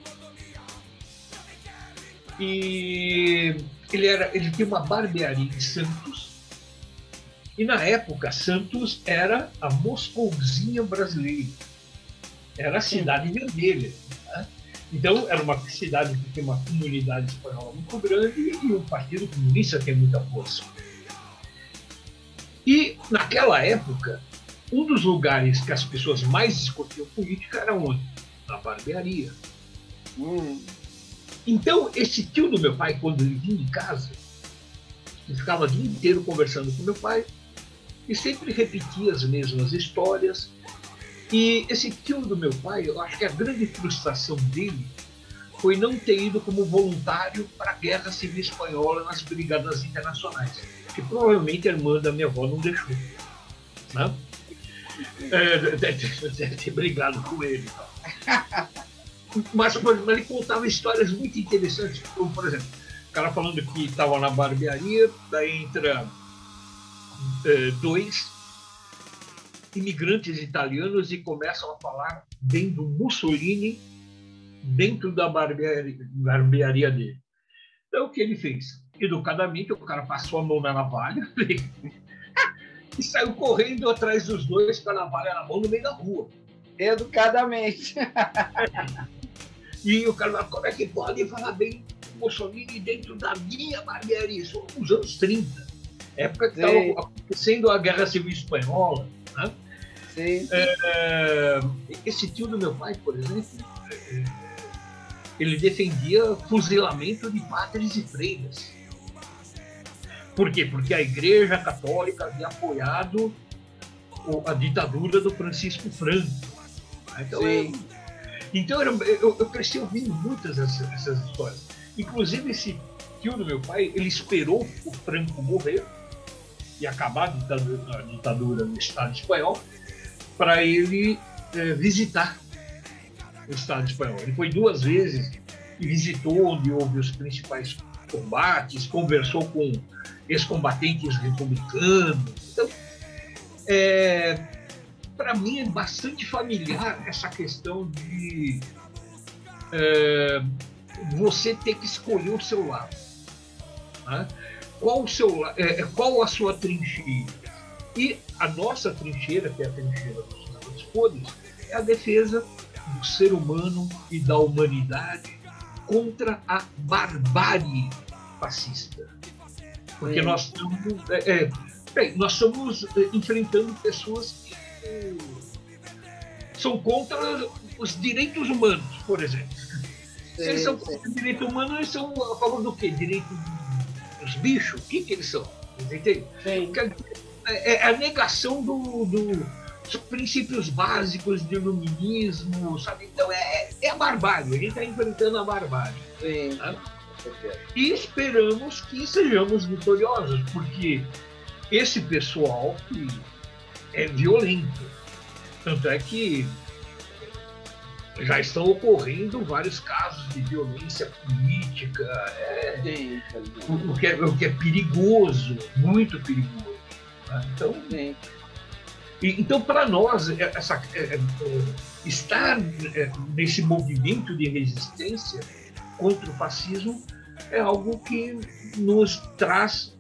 E ele tinha uma barbearia em Santos, e na época Santos era a Moscouzinha brasileira, era a cidade vermelha. Né? Então era uma cidade que tem uma comunidade espanhola muito grande e o Partido Comunista tem muita força. E naquela época, um dos lugares que as pessoas mais discutiam política era onde? Na barbearia. Então, esse tio do meu pai, quando ele vinha em casa, ele ficava o dia inteiro conversando com meu pai e sempre repetia as mesmas histórias. E esse tio do meu pai, eu acho que a grande frustração dele foi não ter ido como voluntário para a Guerra Civil Espanhola nas Brigadas Internacionais, que provavelmente a irmã da minha avó não deixou. Né? Deve ter brigado com ele. Mas ele contava histórias muito interessantes, como, por exemplo, o cara falando que estava na barbearia, daí entra dois imigrantes italianos e começam a falar bem do Mussolini dentro da barbearia dele. Então, o que ele fez? Educadamente, o cara passou a mão na navalha e saiu correndo atrás dos dois com a navalha na mão no meio da rua. Educadamente. E o cara falou, como é que pode falar bem do Mussolini dentro da minha barbearia? Isso nos anos 30, época que estava acontecendo a Guerra Civil Espanhola. Né? Sim. Esse tio do meu pai, por exemplo, ele defendia fuzilamento de padres e freiras. Por quê? Porque a Igreja Católica havia apoiado a ditadura do Francisco Franco. Então, eu cresci ouvindo muitas essas histórias. Inclusive, esse tio do meu pai, ele esperou o Franco morrer e acabar a ditadura no Estado espanhol para ele visitar o Estado espanhol. Ele foi 2 vezes e visitou onde houve os principais combates, conversou com ex-combatentes republicanos. Então, para mim é bastante familiar essa questão de você ter que escolher o seu lado. Né? Qual a sua trincheira? E a nossa trincheira, que é a trincheira dos Garotos Podres, é a defesa do ser humano e da humanidade contra a barbárie fascista. Porque nós estamos enfrentando pessoas que são contra os direitos humanos, por exemplo. Se eles são contra o direito humano, eles são a favor do quê? Direito dos bichos? O que eles são? Entende? É a negação dos princípios básicos do iluminismo, sabe? Então é a barbárie, a gente está enfrentando a barbárie. Sim. Tá? E esperamos que sejamos vitoriosos, porque esse pessoal é violento. Tanto é que já estão ocorrendo vários casos de violência política, o que é perigoso, muito perigoso. Tá? Então, para nós, estar nesse movimento de resistência contra o fascismo é algo que nos traz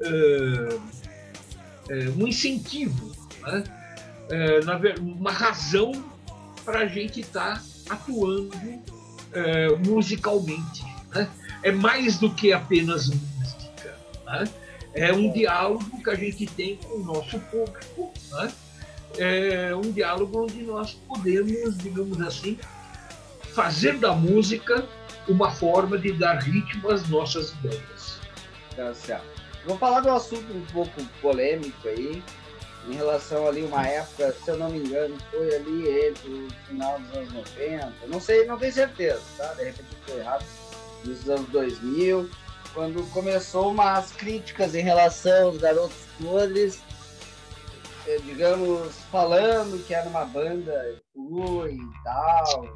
um incentivo, né? Uma razão para a gente estar atuando musicalmente. Né? É mais do que apenas música. Né? É um diálogo que a gente tem com o nosso público. Né? É um diálogo onde nós podemos, digamos assim, fazer da música uma forma de dar ritmo às nossas ideias. Tá certo. Vou falar de um assunto um pouco polêmico aí, em relação ali uma época, se eu não me engano, foi ali entre o final dos anos 90, não sei, não tenho certeza, tá? De repente estou errado, nos anos 2000, quando começou umas críticas em relação aos Garotos Podres, digamos, falando que era uma banda ruim e tal,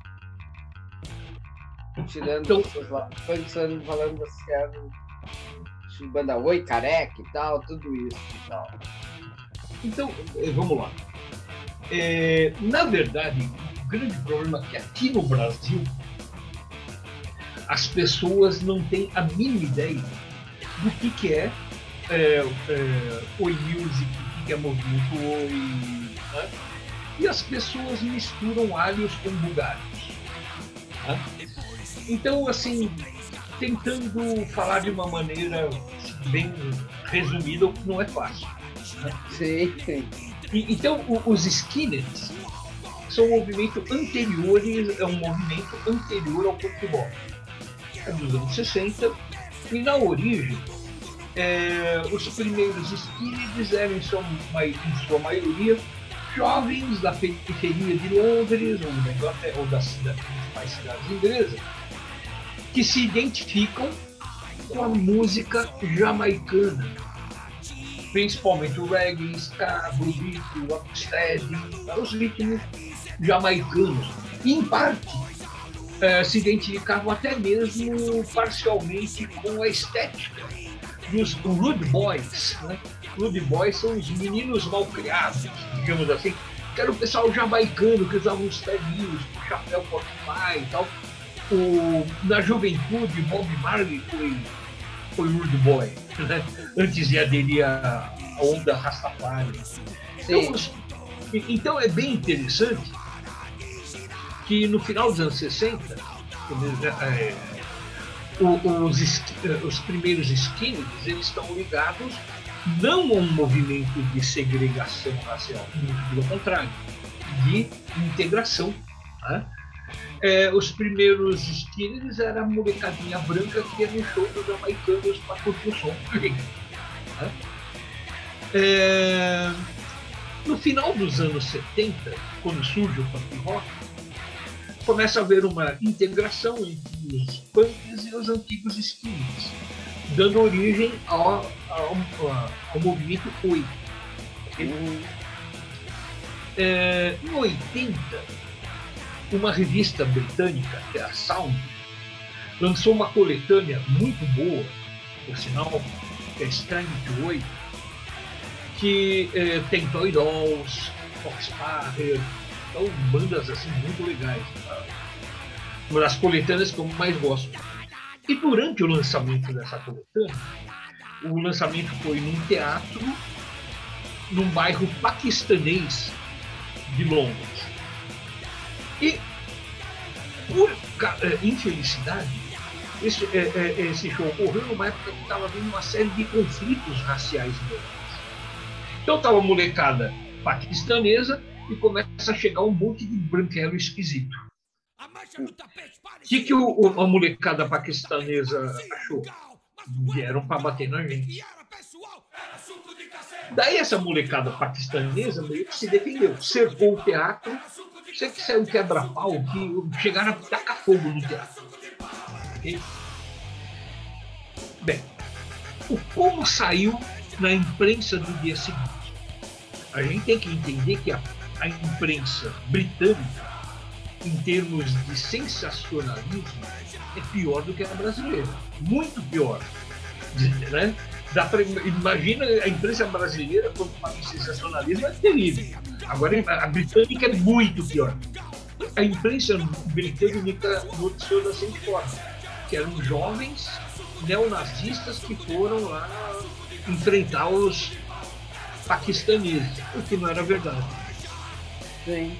tirando falando que era banda oi, careca e tal, tudo isso e tal. Então, vamos lá. Na verdade, o grande problema é que aqui no Brasil as pessoas não têm a mínima ideia do que é Oi Music, o que é movimento Oi, né? E as pessoas misturam alhos com bugalhos. Né? Então, assim, tentando falar de uma maneira bem resumida, o que não é fácil. Né? Sim. Então, os skinheads são um movimento anterior ao punk rock. É dos anos 60, e na origem, os primeiros skinheads eram, em sua maioria, jovens da periferia de Londres ou das principais cidades inglesas, que se identificam com a música jamaicana, principalmente o reggae, ska, blues, o rocksteady, os ritmos jamaicanos. E, em parte, se identificavam até mesmo parcialmente com a estética dos Rude Boys. Né? Rude Boys são os meninos mal criados, digamos assim, que era o pessoal jamaicano que usava os terninhos, o chapéu Porcupine e tal. Na juventude, Bob Marley foi Rude Boy, né? Antes de aderir à onda Rastafari. Então é bem interessante que no final dos anos 60, os primeiros skinheads, eles estão ligados não a um movimento de segregação racial, muito pelo contrário, de integração. Né? Os primeiros skinheads eram a molecadinha branca que ia no show dos jamaicanos para curtir o som. Né? No final dos anos 70, quando surge o punk rock, começa a haver uma integração entre os punks e os antigos skinheads, dando origem ao movimento Oi. Em 80, uma revista britânica, que é a Sound, lançou uma coletânea muito boa, por sinal, que é Strange to Oi, que tem Toy Dolls, Foxparrer, então bandas assim muito legais. Tá? Uma das coletâneas que eu mais gosto. E durante o lançamento dessa coletânea, o lançamento foi num teatro, num bairro paquistanês de Londres. E, por infelicidade, esse show ocorreu numa época que estava havendo uma série de conflitos raciais em Londres. Então estava a molecada paquistanesa e começa a chegar um monte de branquelo esquisito. O que a molecada paquistanesa achou? Vieram para bater na gente. Daí essa molecada paquistanesa meio que se defendeu, cercou o teatro. Você que saiu quebra-pau, que chegaram a tacar fogo no teatro. Okay? Bem, como saiu na imprensa do dia seguinte? A gente tem que entender que a imprensa britânica, em termos de sensacionalismo, é pior do que a brasileira. Muito pior. Né? Imagina a imprensa brasileira quando fala em sensacionalismo, é terrível. Agora a britânica é muito pior. A imprensa britânica noticiou da seguinte forma, que eram jovens neonazistas que foram lá enfrentar os paquistaneses, o que não era verdade. Sim.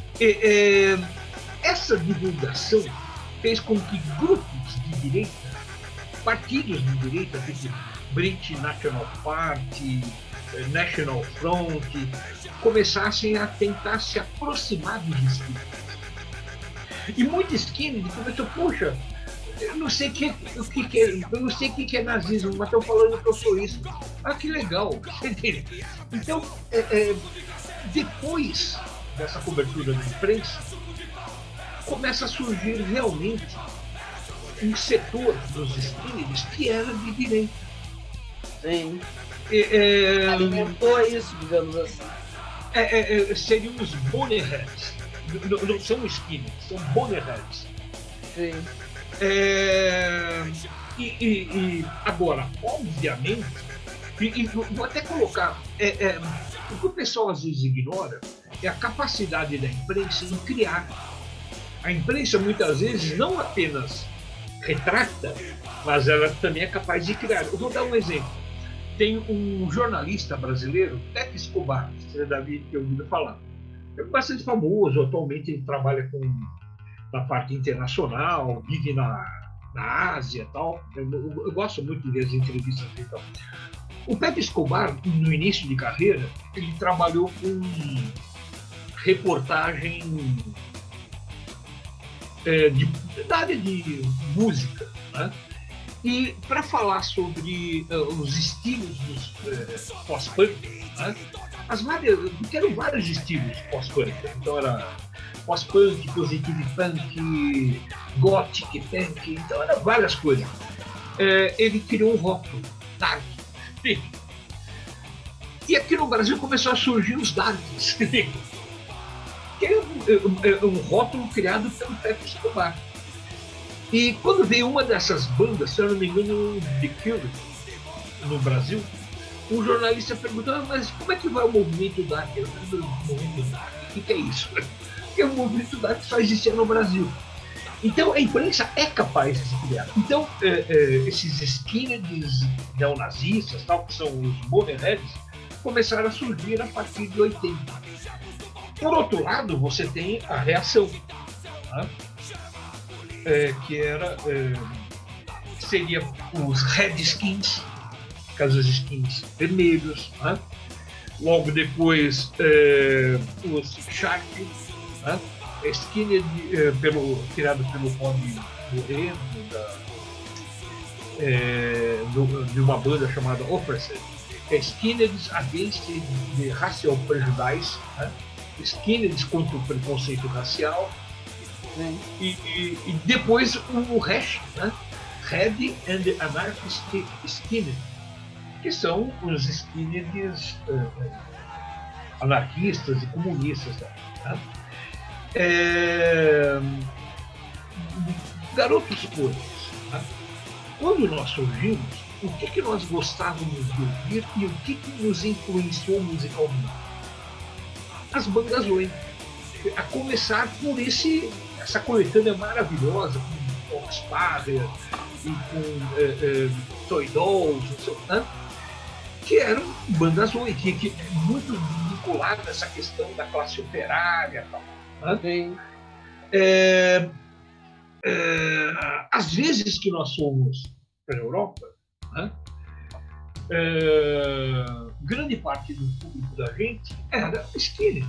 Essa divulgação fez com que grupos de direita, partidos de direita, tipo British National Party, National Front, começassem a tentar se aproximar dos skinheads. E muito skinhead começou, poxa, eu não sei o que é nazismo, mas estão falando que eu sou isso. Ah, que legal. Então, depois dessa cobertura da imprensa, começa a surgir realmente um setor dos skinheads que era de direita. Sim. Alimentou isso, digamos assim. Seriam os boneheads. Não são skinheads, são boneheads. Sim. E agora, obviamente, vou até colocar, o que o pessoal às vezes ignora é a capacidade da imprensa em criar. A imprensa muitas vezes não apenas retrata, mas ela também é capaz de criar. Eu vou dar um exemplo. Tem um jornalista brasileiro, Pepe Escobar, você deve ter ouvido falar. É bastante famoso, atualmente ele trabalha na parte internacional, vive na Ásia e tal. Eu gosto muito de ver as entrevistas dele. Então. O Pepe Escobar, no início de carreira, ele trabalhou com reportagem da área de música, né? E para falar sobre os estilos dos pós-punk, né? Porque eram vários estilos pós-punk. Então era pós-punk, positive punk, gothic punk, então eram várias coisas. Ele criou um rótulo, dark. E aqui no Brasil começou a surgir os darks, que é um rótulo criado pelo Pepe Escobar. E quando veio uma dessas bandas, se eu não me engano, The Cure, no Brasil, um jornalista perguntou, mas como é que vai o movimento dark? Eu falei, movimento dark, o que é isso? Porque o movimento dark só existia no Brasil. Então a imprensa é capaz de se criar. Então esses skinheads neonazistas, tal, que são os boneheads, começaram a surgir a partir de 80. Por outro lado, você tem a reação, né? Que seria os redskins, os skins vermelhos, né? Logo depois os shark, né? Skinhead criado pelo Rod Moreno de uma banda chamada Oppressed, Skinheads Against the Racial Prejudice, né? Skinheads contra o preconceito racial. E depois o Hash, né? Red and the Anarchist Skinhead, que são os skinheads anarquistas e comunistas. Né? Garotos Podres. Né? Quando nós surgimos, o que nós gostávamos de ouvir e o que nos influenciou musicalmente? As bandas oi. A começar por essa coletânea maravilhosa com Fox Parrer e com Toy Dolls, né? Que eram bandas muito vinculadas a essa questão da classe operária e tal. Né? Às vezes que nós fomos para a Europa, né? Grande parte do público da gente era skinhead.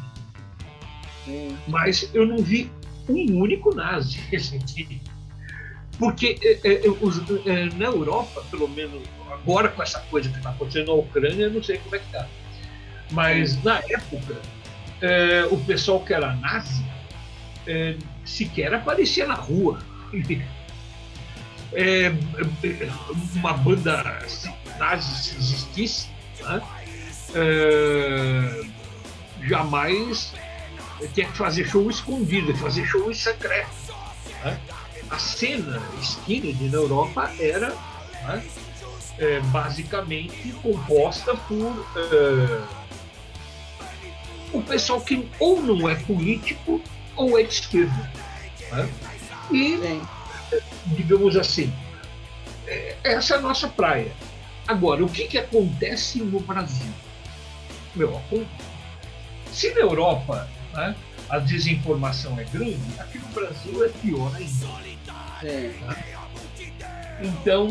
Mas eu não vi um único nazi. Porque na Europa, pelo menos agora com essa coisa que está acontecendo na Ucrânia, eu não sei como é que está. Mas na época, o pessoal que era nazi sequer aparecia na rua. Uma banda nazi, se existisse, né? Jamais tinha que fazer show escondido, fazer show em secreto. Né? A cena skinhead na Europa era, né, basicamente composta por o pessoal que ou não é político ou é de esquerda. Né? E, digamos assim, essa é a nossa praia. Agora, o que acontece no Brasil? Se na Europa, né, a desinformação é grande, aqui no Brasil é pior ainda. Tá? Então,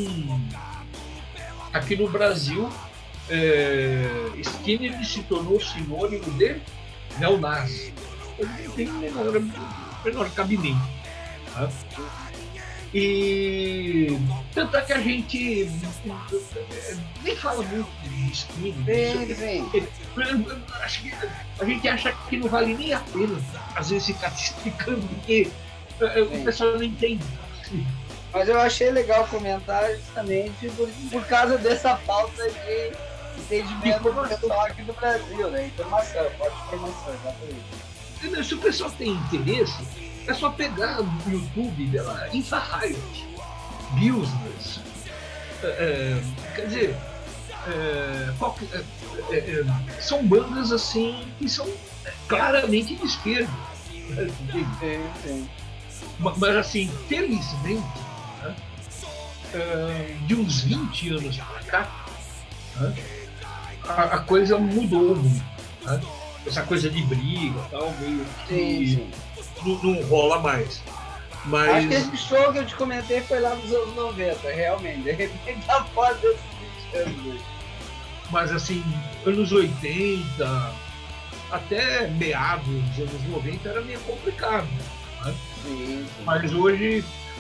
aqui no Brasil, skinhead se tornou sinônimo de neonazi. Não tem menor cabimento. Tá? E tanto é que a gente nem fala muito de skinhead. A gente acha que não vale nem a pena, às vezes, ficar explicando, porque o pessoal não entende. Mas eu achei legal comentar justamente por causa dessa falta de entendimento do pessoal aqui do Brasil, né? Informação, forte informação, exatamente. Se o pessoal tem interesse, é só pegar no YouTube dela, Infrared, Business. Quer dizer, são bandas assim que são claramente de esquerda. Mas assim, felizmente, né, de uns 20 anos para cá, né, a coisa mudou muito. Né? Essa coisa de briga e tal, meio que não rola mais. Mas... Acho que esse show que eu te comentei foi lá nos anos 90, realmente. De repente, após esses 20 anos. Mas assim, anos 80, até meados dos anos 90 era meio complicado. Né? Sim. Mas hoje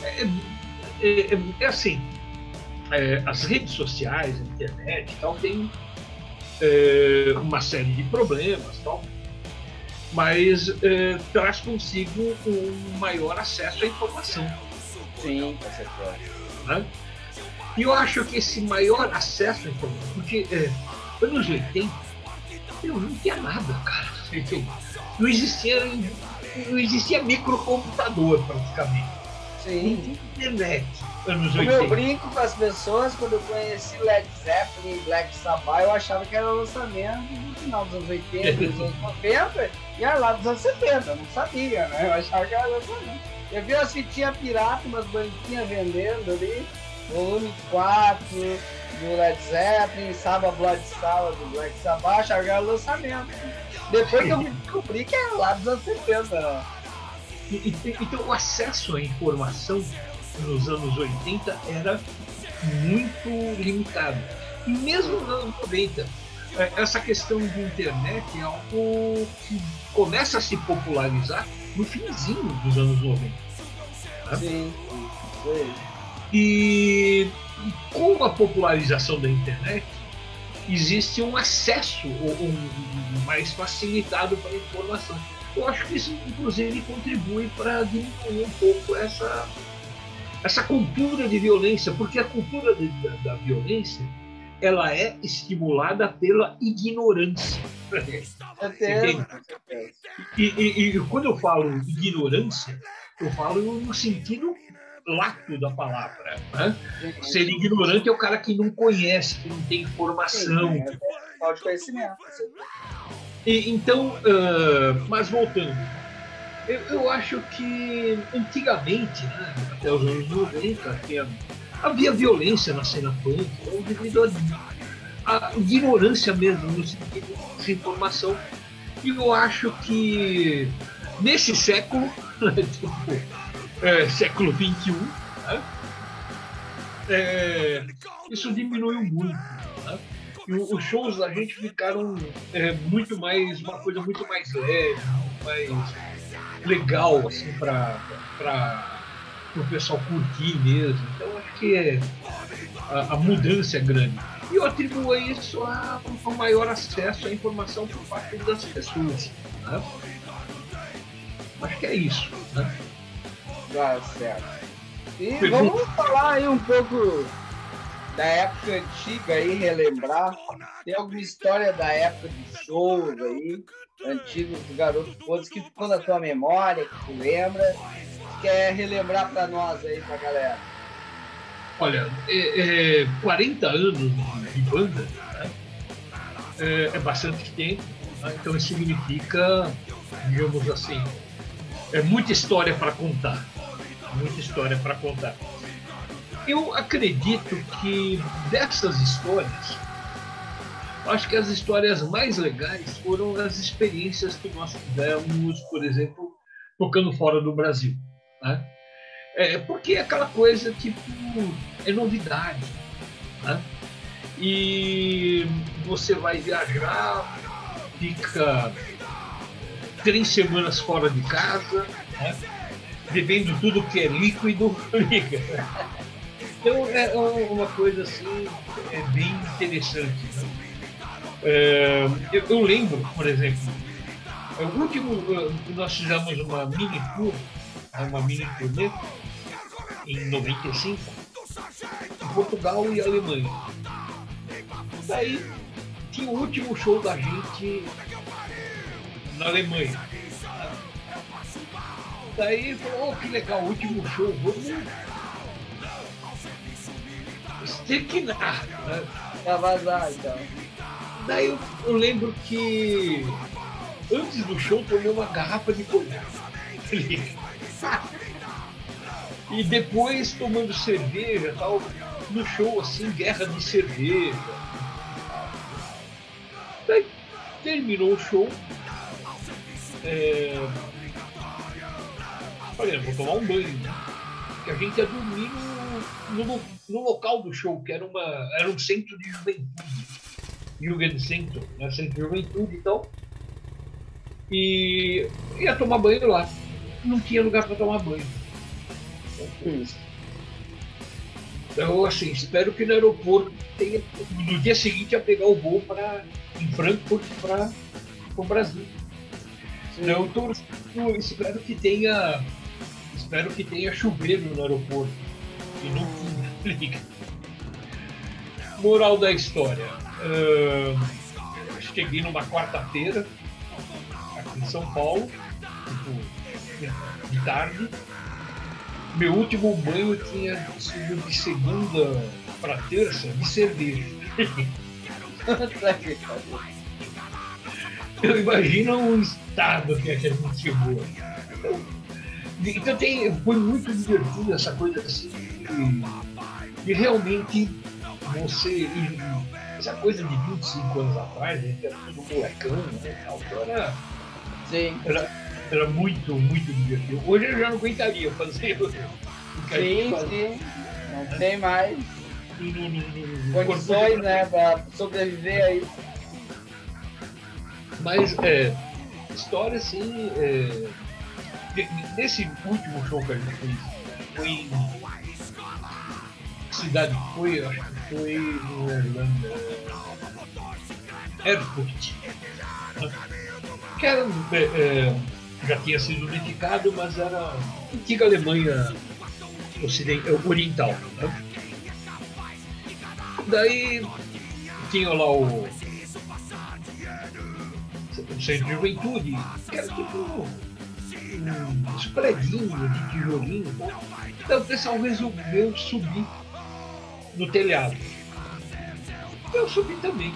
é assim, as redes sociais, a internet e tal, tem uma série de problemas, tal, mas traz consigo um maior acesso à informação. Sim, com certeza. Né? E eu acho que esse maior acesso à informação, porque anos 80 não tinha nada, cara. Não existia microcomputador praticamente. Sim. Não tinha internet. Anos Como 80. eu brinco com as pessoas, quando eu conheci Led Zeppelin e Black Sabbath, eu achava que era lançamento no final dos anos 80, dos anos 90, e era lá dos anos 70, eu não sabia, né? Eu achava que era lançamento. Eu vi as fitinhas pirata, umas banquinhas vendendo ali, volume 4 do Led Zeppelin, Saba Blood Sala do Black Sabbath, achava que era lançamento. Depois que eu descobri que era lá dos anos 70, né? Então o acesso à informação nos anos 80 era muito limitado. E mesmo nos anos 90, essa questão de internet é algo que começa a se popularizar no finzinho dos anos 90. Tá? Sim. E com a popularização da internet, existe um acesso mais facilitado para a informação. Eu acho que isso, inclusive, contribui para diminuir um pouco essa cultura de violência, porque a cultura da violência ela é estimulada pela ignorância. E quando eu falo ignorância, eu falo no sentido lato da palavra. Né? Ser ignorante é o cara que não conhece, que não tem informação. Falta de conhecimento. Então, mas voltando, eu acho que antigamente, né, até os anos 90, havia violência na cena punk, então, devido à ignorância mesmo, no sentido de desinformação. E eu acho que nesse século, tipo, século XXI, né, isso diminuiu muito. Né? E os shows da gente ficaram muito mais, uma coisa muito mais leve, muito mais legal assim, para o pessoal curtir mesmo. Então acho que a mudança é grande. E eu atribuo isso a um maior acesso à informação por parte das pessoas. Né? Acho que é isso. Né? Tá certo. E vamos falar aí um pouco da época antiga aí, relembrar. Tem alguma história da época de shows aí, antigos do Garoto Podres, que ficou na tua memória, que tu lembra, que quer relembrar pra nós aí, pra galera? Olha, 40 anos de banda, né? É bastante tempo, né? Então isso significa, digamos assim, muita história para contar. Muita história para contar. Eu acredito que dessas histórias, acho que as histórias mais legais foram as experiências que nós tivemos, por exemplo, tocando fora do Brasil. Né? Porque é aquela coisa, tipo, é novidade. Né? E você vai viajar, fica 3 semanas fora de casa, né? Bebendo tudo que é líquido. Então é uma coisa assim, bem interessante. Né? Eu lembro, por exemplo, o último, nós fizemos uma mini turnê em 95, em Portugal e Alemanha. Daí tinha o último show da gente na Alemanha. Daí falou, que legal, o último show, vamos estequinar, né? Pra vazar, então. Daí eu lembro que antes do show tomei uma garrafa de conhaque. E depois tomando cerveja e tal, no show assim, guerra de cerveja. Daí terminou o show. Falei, vou tomar um banho, né? Que a gente ia dormir no local do show, que era um centro de juventude. Jugendzentrum, né? Centro de juventude e tal. E ia tomar banho lá. Não tinha lugar para tomar banho. Então, assim, espero que no aeroporto tenha. No dia seguinte ia pegar o voo em Frankfurt para o Brasil. Então, espero que tenha chuveiro no aeroporto. E não tinha. Moral da história. Cheguei numa quarta-feira aqui em São Paulo, de tarde. Meu último banho tinha sido de segunda para terça de cerveja. Eu imagino o estado que a gente chegou. Então foi muito divertido essa coisa assim, e realmente você. Essa coisa de 25 anos atrás, a gente era tudo molecão, né? Era muito, muito divertido. Hoje eu já não aguentaria fazer o que a gente fazia. Sim. Não tem mais condições, né, para sobreviver aí. Mas, história assim, nesse último show que a gente fez, foi em que cidade que foi? Acho que foi no Irlanda, Erfurt, que era, já tinha sido unificado, mas era a antiga Alemanha oriental. Né? Daí tinha lá o centro de juventude, que era tipo uns predinhos de tijolinho. Então o pessoal resolveu subir no telhado. Eu subi também.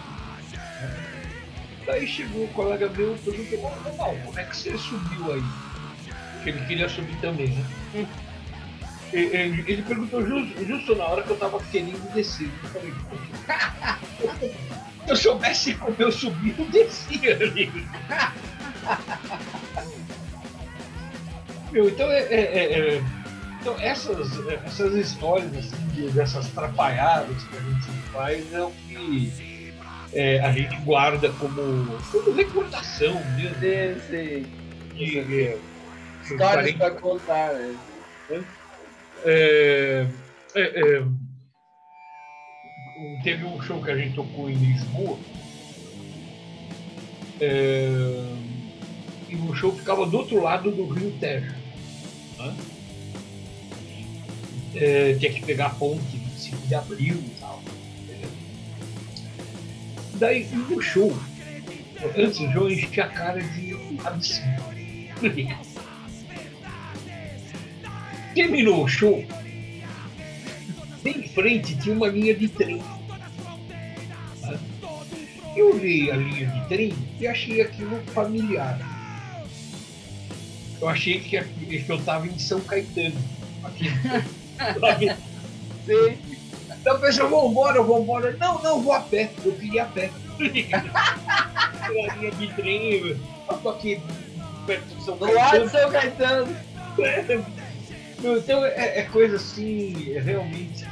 Daí chegou um colega meu e perguntou, como é que você subiu aí? Porque ele queria subir também, né? Ele perguntou justo na hora que eu tava querendo descer. Eu falei, se eu soubesse como eu subi, eu descia ali. Meu, então então essas histórias assim, dessas atrapalhadas que a gente faz é o que a gente guarda como recordação mesmo. Sim. De, Histórias para contar, né? Teve um show que a gente tocou em Lisboa e o show ficava do outro lado do Rio Tejo, né? Tinha que pegar a ponte 25 de abril e tal. Daí no show, antes do show, enchi a cara de absinto. Terminou o show, em frente tinha uma linha de trem. Eu olhei a linha de trem e achei aquilo familiar. Eu achei que eu estava em São Caetano. Aqui. Sim. Então eu pensei, vambora. Não, vou a pé. Eu queria a pé. A linha de trem, eu tô aqui perto de São Do lado Caetano. de São Caetano. Então é coisa assim, realmente.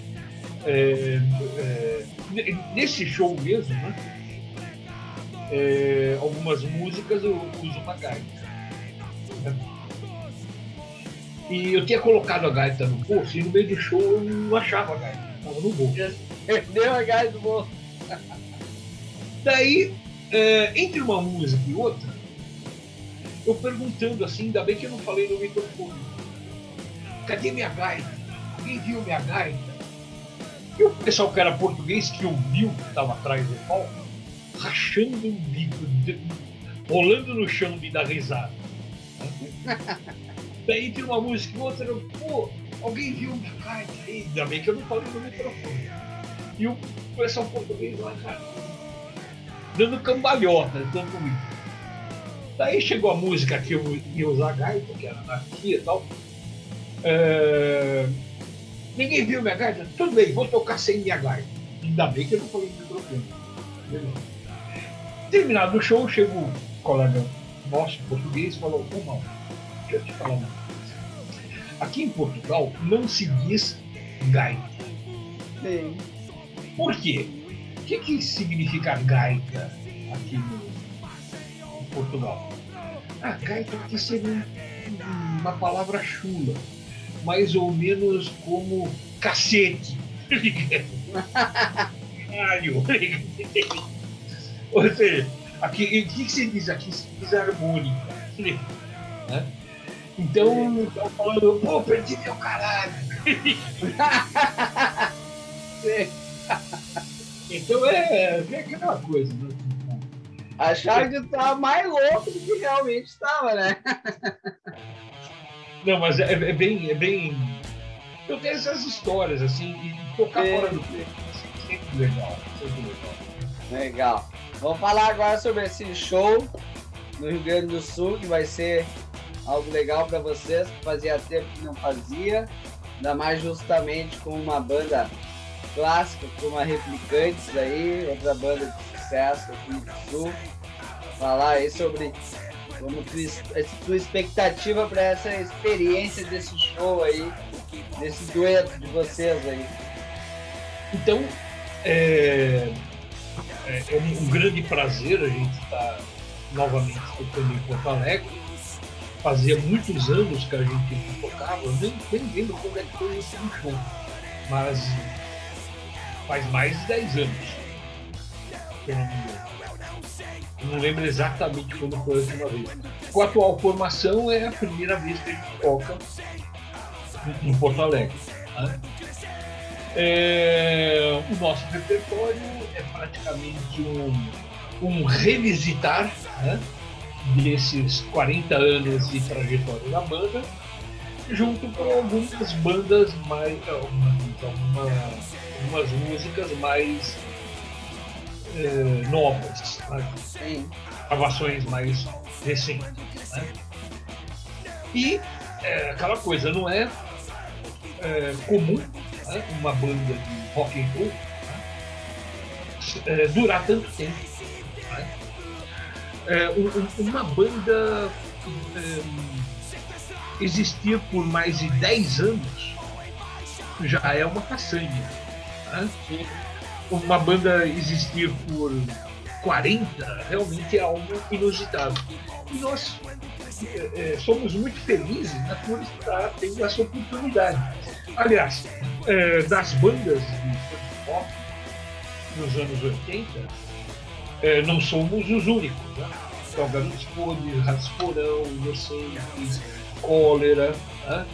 Nesse show mesmo, né? Algumas músicas eu uso uma gaita. Né? E eu tinha colocado a gaita no bolso e no meio do show eu não achava a gaita, estava no bolso. Perdeu a gaita do bolso. Daí, entre uma música e outra, eu perguntando assim, ainda bem que eu não falei no microfone. Cadê minha gaita? Alguém viu minha gaita? E o pessoal que era português, que ouviu que estava atrás do palco, rachando o bico, rolando no chão de dar risada. Daí entre uma música e outra, pô, alguém viu minha gaita aí? Ainda bem que eu não falei no microfone. E o pessoal português lá, cara, dando cambalhota, tanto isso. Daí chegou a música que eu ia usar a gaita, que era anarquia e tal. Ninguém viu minha gaita? Tudo bem, vou tocar sem minha gaita. Ainda bem que eu não falei no microfone. Terminado o show, chegou um colega nosso, português, e falou: ô, Mauro, deixa eu te falar uma coisa. Aqui em Portugal não se diz gaita. Sim. Por quê? O que significa gaita aqui em Portugal? A gaita aqui seria uma palavra chula, mais ou menos como cacete. Caralho. Ou seja, aqui, o que se diz aqui? Se diz harmônica. Né? Então, estão falando, pô, perdi meu caralho. Então é aquela coisa, né? Acharam que estava mais louco do que realmente estava, né? Não, mas é bem. Eu tenho essas histórias, assim, e tocar fora do tempo, sempre legal, sempre legal. Legal. Vamos falar agora sobre esse show no Rio Grande do Sul, que vai ser algo legal para vocês, que fazia tempo que não fazia, ainda mais justamente com uma banda clássica, como a Replicantes aí, outra banda de sucesso aqui do Sul. Falar aí sobre como tua expectativa para essa experiência desse show aí, desse dueto de vocês aí. Então, é um grande prazer a gente estar novamente tocando em Porto Alegre. Fazia muitos anos que a gente não tocava, eu nem lembro quando é que foi esse show, mas faz mais de 10 anos, se eu não me engano. Eu não lembro exatamente quando foi a última vez. Com a atual formação é a primeira vez que a gente toca em Porto Alegre. Né? O nosso repertório é praticamente um revisitar, né, desses 40 anos de trajetória da banda, junto com algumas bandas mais, algumas músicas mais novas, né? Sim. Gravações mais recentes. Né? E aquela coisa, não é comum, né, uma banda de rock and roll, né, durar tanto tempo. Né? Uma banda existir por mais de 10 anos já é uma façanha. Né? Uma banda existir por 40 realmente é algo inusitado. E nós somos muito felizes, né, por estar tendo essa oportunidade. Aliás, das bandas de rock nos anos 80, não somos os únicos. Né? Então, Garotos Podres, Rasporão, Inocentes, Cólera, né?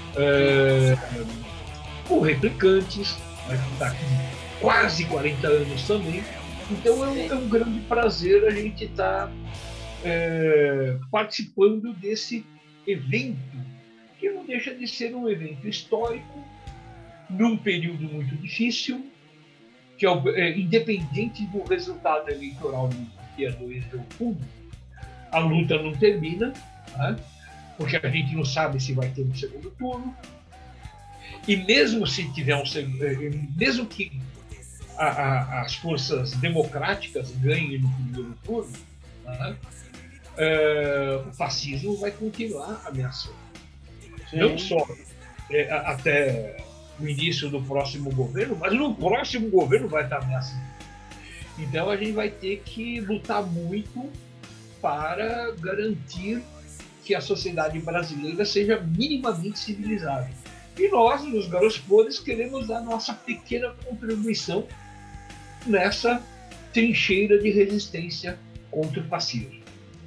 O Replicantes, né, que está aqui quase 40 anos também. Então é um grande prazer a gente estar participando desse evento, que não deixa de ser um evento histórico, num período muito difícil, que independente do resultado eleitoral no dia 2 de outubro, a luta não termina, né? Porque a gente não sabe se vai ter um segundo turno, e mesmo se tiver mesmo que as forças democráticas ganhem no primeiro turno, né? O fascismo vai continuar ameaçando. Não só até o início do próximo governo, mas no próximo governo vai estar ameaçando. Então a gente vai ter que lutar muito para garantir que a sociedade brasileira seja minimamente civilizada. E nós, nos Garotos Podres, queremos dar nossa pequena contribuição nessa trincheira de resistência contra o fascismo.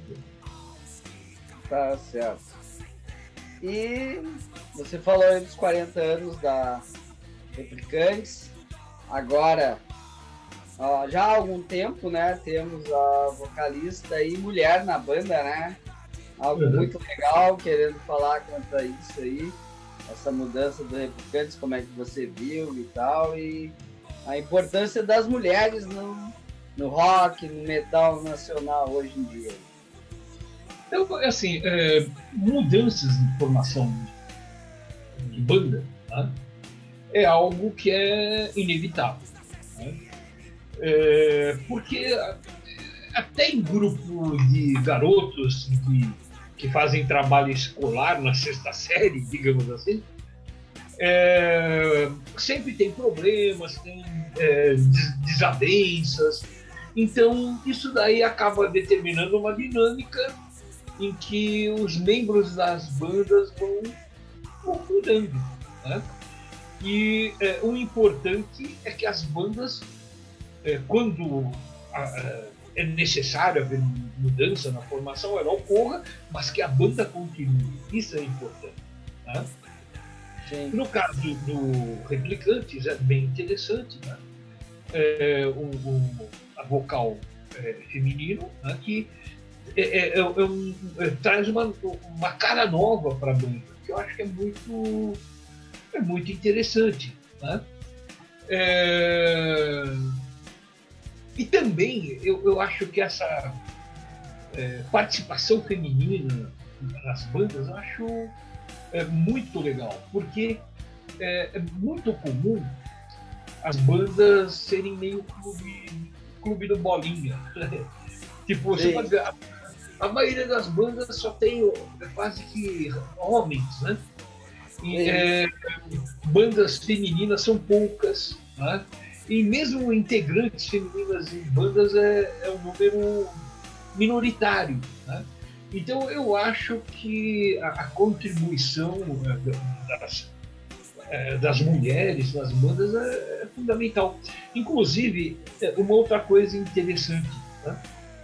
Tá certo. E você falou aí dos 40 anos da Replicantes. Agora, já há algum tempo, né, temos a vocalista e mulher na banda, né? Algo muito legal, querendo falar quanto a isso aí, essa mudança do Replicantes, como é que você viu e tal, e a importância das mulheres no rock, no metal nacional hoje em dia. Então, assim, mudanças de formação de banda, né, é algo que é inevitável. Né? Porque até em grupo de garotos que fazem trabalho escolar na 6ª série, digamos assim, sempre tem problemas, tem desavenças. Então, isso daí acaba determinando uma dinâmica em que os membros das bandas vão mudando. Né? E o importante é que as bandas, quando é necessário haver mudança na formação, ela ocorra, mas que a banda continue. Isso é importante. Né? No caso do Replicantes, é bem interessante, né? A vocal feminino, né? Que traz uma cara nova para a banda, que eu acho que é muito interessante. Né? E também eu acho que essa participação feminina nas bandas eu acho muito legal, porque é muito comum as bandas serem meio clube do bolinha. Tipo, você pode ver, a maioria das bandas só tem quase que homens, né? E bandas femininas são poucas, né? E mesmo integrantes femininas em bandas é um número minoritário, né? Então eu acho que a contribuição das mulheres nas bandas é fundamental. Inclusive, uma outra coisa interessante, né?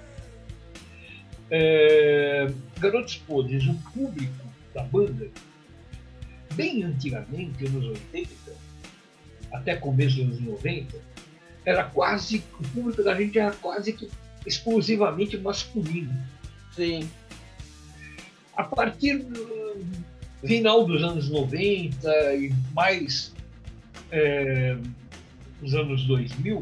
Garotos Podres, o público da banda, bem antigamente, nos 80, até começo dos anos 90, o público da gente era quase que exclusivamente masculino. Sim. A partir do final dos anos 90 e mais nos anos 2000,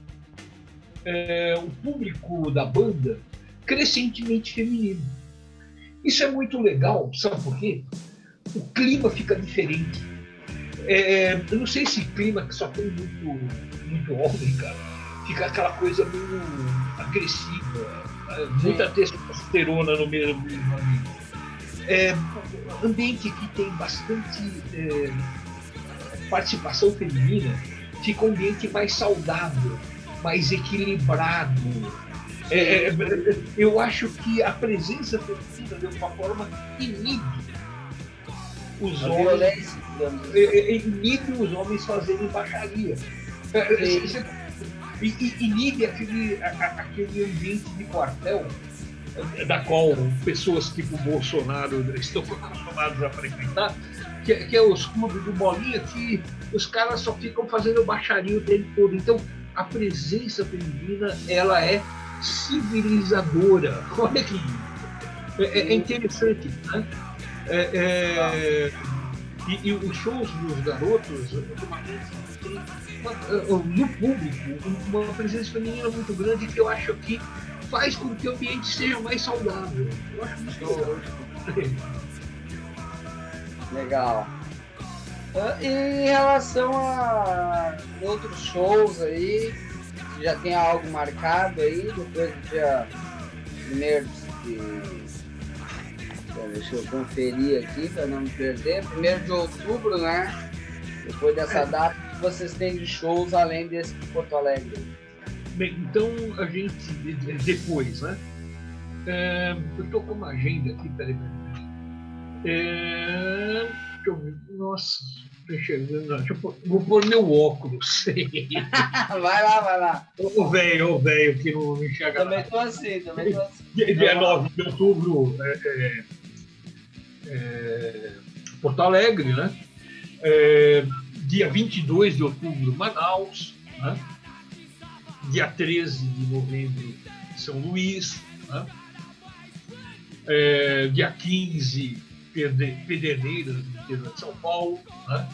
o público da banda crescentemente feminino. Isso é muito legal, sabe por quê? O clima fica diferente. Eu não sei se clima que só tem muito homem, cara. Fica aquela coisa meio agressiva, muita testosterona no mesmo ambiente. Ambiente que tem bastante participação feminina, fica um ambiente mais saudável, mais equilibrado. Eu acho que a presença feminina, de uma forma, inibe os homens, inibe os homens fazerem baixaria. Inibe aquele ambiente de quartel, da qual pessoas tipo Bolsonaro estão acostumados a frequentar, que é os clubes do Bolinha, que os caras só ficam fazendo baixaria o tempo todo. Então, a presença feminina, ela é civilizadora. Olha que é interessante, né? E os shows dos garotos, no público, uma presença feminina muito grande, que eu acho que faz com que o ambiente seja mais saudável. Eu acho muito legal. Em relação a outros shows aí, já tem algo marcado aí, depois do dia 1º de... Deixa eu conferir aqui para não me perder. 1º de outubro, né? Depois dessa data, vocês têm de shows além desse de Porto Alegre? Bem, então a gente depois, né? Eu tô com uma agenda aqui, peraí. Deixa eu ver. Nossa, tô enxergando. Vou pôr meu óculos. Vai lá. Ô velho que não enxerga também nada. Tô assim. Dia 9 de outubro, Porto Alegre, né? Dia 22 de outubro, Manaus, né? Dia 13 de novembro, São Luís, né? Dia 15, Pederneiras, no interior de São Paulo, né?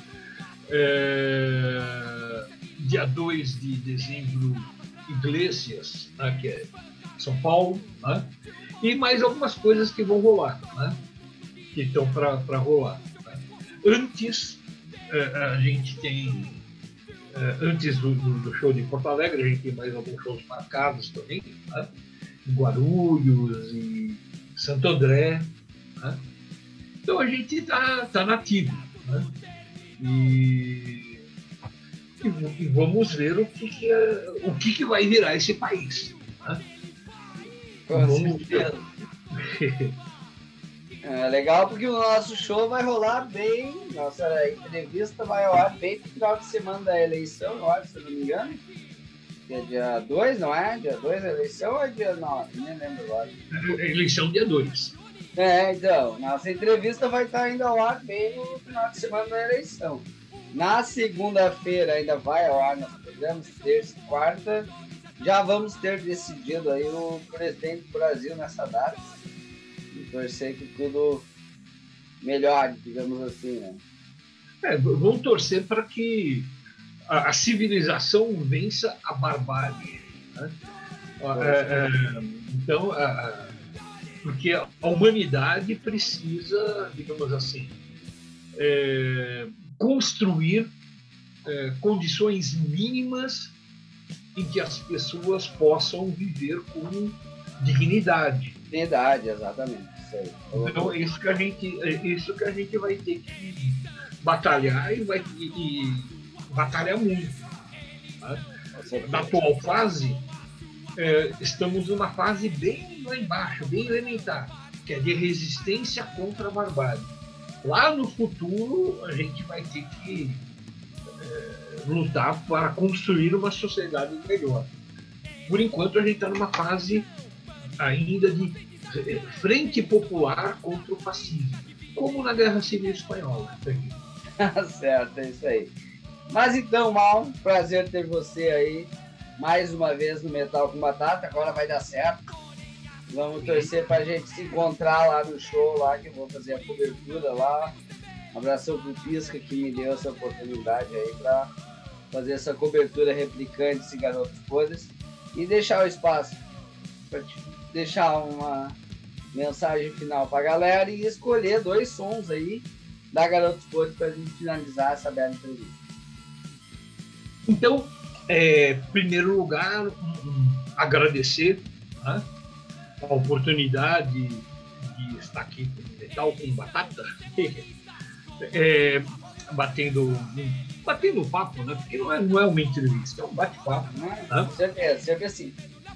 Dia 2 de dezembro, Iglesias, né? Que é São Paulo, né? E mais algumas coisas que vão rolar, né? Que estão para rolar, né? Antes, a gente tem... antes do show de Porto Alegre, a gente tem mais alguns shows marcados também, né? Em Guarulhos, em Santo André, né? Então a gente tá nativo, né? E vamos ver o que vai virar esse país, né? Com certeza. Legal, porque o nosso show vai rolar bem, nossa entrevista vai rolar bem no final de semana da eleição, eu acho, se eu não me engano. Que é dia 2, não é? Dia 2 a eleição ou é dia 9? Nem lembro agora. Eleição dia 2. Então, nossa entrevista vai estar ainda ao ar bem no final de semana da eleição. Na segunda-feira ainda vai ao ar nos programas, terça e quarta. Já vamos ter decidido aí o presidente do Brasil nessa data. E torcer que tudo melhore, digamos assim, né? Vamos torcer para que a civilização vença a barbárie, né? Então, porque a humanidade precisa, digamos assim, construir condições mínimas em que as pessoas possam viver com dignidade. Dignidade, exatamente. Isso aí. Então, isso que a gente vai ter que batalhar e batalhar muito. Tá? Na atual fase, estamos numa fase bem lá embaixo, bem elementar, que é de resistência contra a barbárie. Lá no futuro, a gente vai ter que lutar para construir uma sociedade melhor. Por enquanto, a gente está numa fase ainda de frente popular contra o fascismo, como na Guerra Civil Espanhola. Certo, é isso aí. Mas então, Mal, prazer ter você aí mais uma vez no Metal com Batata. Agora vai dar certo. Vamos torcer para a gente se encontrar lá no show, lá que eu vou fazer a cobertura lá. Um abração pro Pisca que me deu essa oportunidade aí para fazer essa cobertura replicante de Garotos Podres e deixar o espaço para deixar uma mensagem final para a galera e escolher 2 sons aí da Garotos Podres para a gente finalizar essa bela entrevista. Então, em primeiro lugar, agradecer, né, a oportunidade de estar aqui no Metal com Batata, batendo papo, né? Porque não é uma entrevista, é um bate-papo. Né? Sempre assim.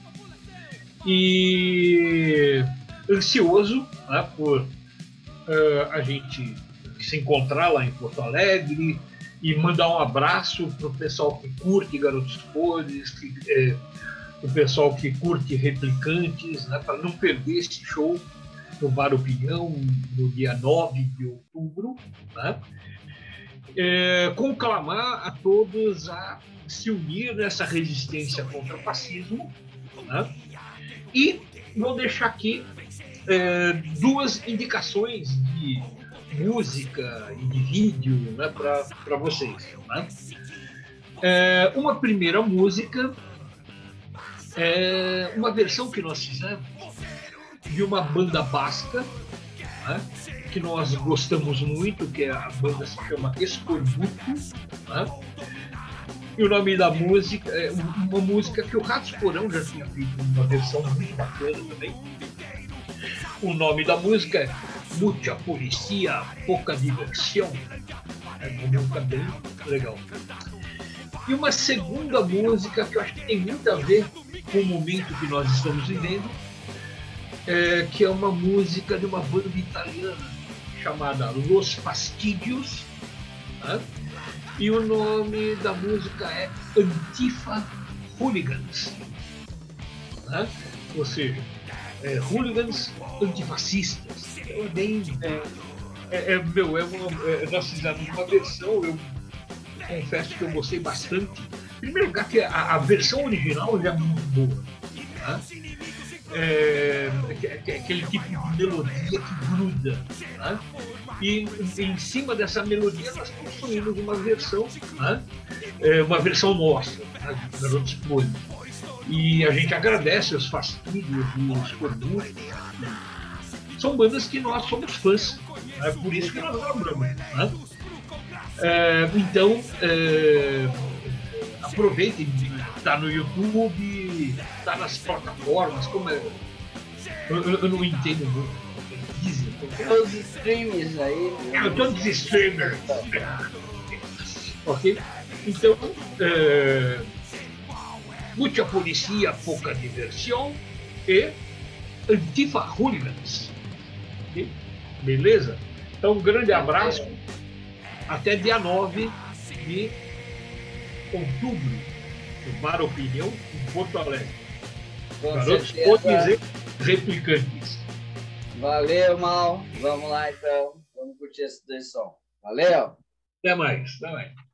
E ansioso, né, por a gente se encontrar lá em Porto Alegre e mandar um abraço para o pessoal que curte Garotos Podres, o pessoal que curte Replicantes, né, para não perder esse show no Bar Opinião, no dia 9 de outubro. Né? Conclamar a todos a se unir nessa resistência contra o fascismo. Né? E vou deixar aqui duas indicações de música e de vídeo, né, para vocês. Né? Uma primeira música é uma versão que nós fizemos de uma banda basca, né, que nós gostamos muito, que a banda se chama Escorbuto. Né? E o nome da música é uma música que o Ratos Porão já tinha feito uma versão muito bacana também. O nome da música é Mucha Policía, Pouca Diversão. É uma música bem legal. E uma segunda música que eu acho que tem muito a ver com o momento que nós estamos vivendo, que é uma música de uma banda italiana chamada Los Fastidios, né? E o nome da música é Antifa Hooligans, né? Ou seja, hooligans antifascistas. É bem. Nós fizemos uma versão, eu confesso que eu gostei bastante. Em primeiro lugar, que a versão original já é muito boa. Né? É aquele tipo de melodia que gruda. Né? E em cima dessa melodia nós construímos uma versão, né? Uma versão nossa, né? De Garotos Podres. E a gente agradece os Fastidios e os Corbutos. São bandas que nós somos fãs, né? Por isso que nós lembramos. Né? Então, aproveitem, está no YouTube, está nas plataformas, como é. Eu não entendo muito. Os streams aí. Todos os streamers. Ok? Então, Mucha Policía, Pouca Diversão e Antifa Hooligans. Okay? Beleza? Então, um grande abraço. Até dia 9 de outubro, no Bar Opinião, em Porto Alegre. Garotos Podres e Replicantes. Valeu, Mal. Vamos lá, então. Vamos curtir esse som. Valeu! Até mais.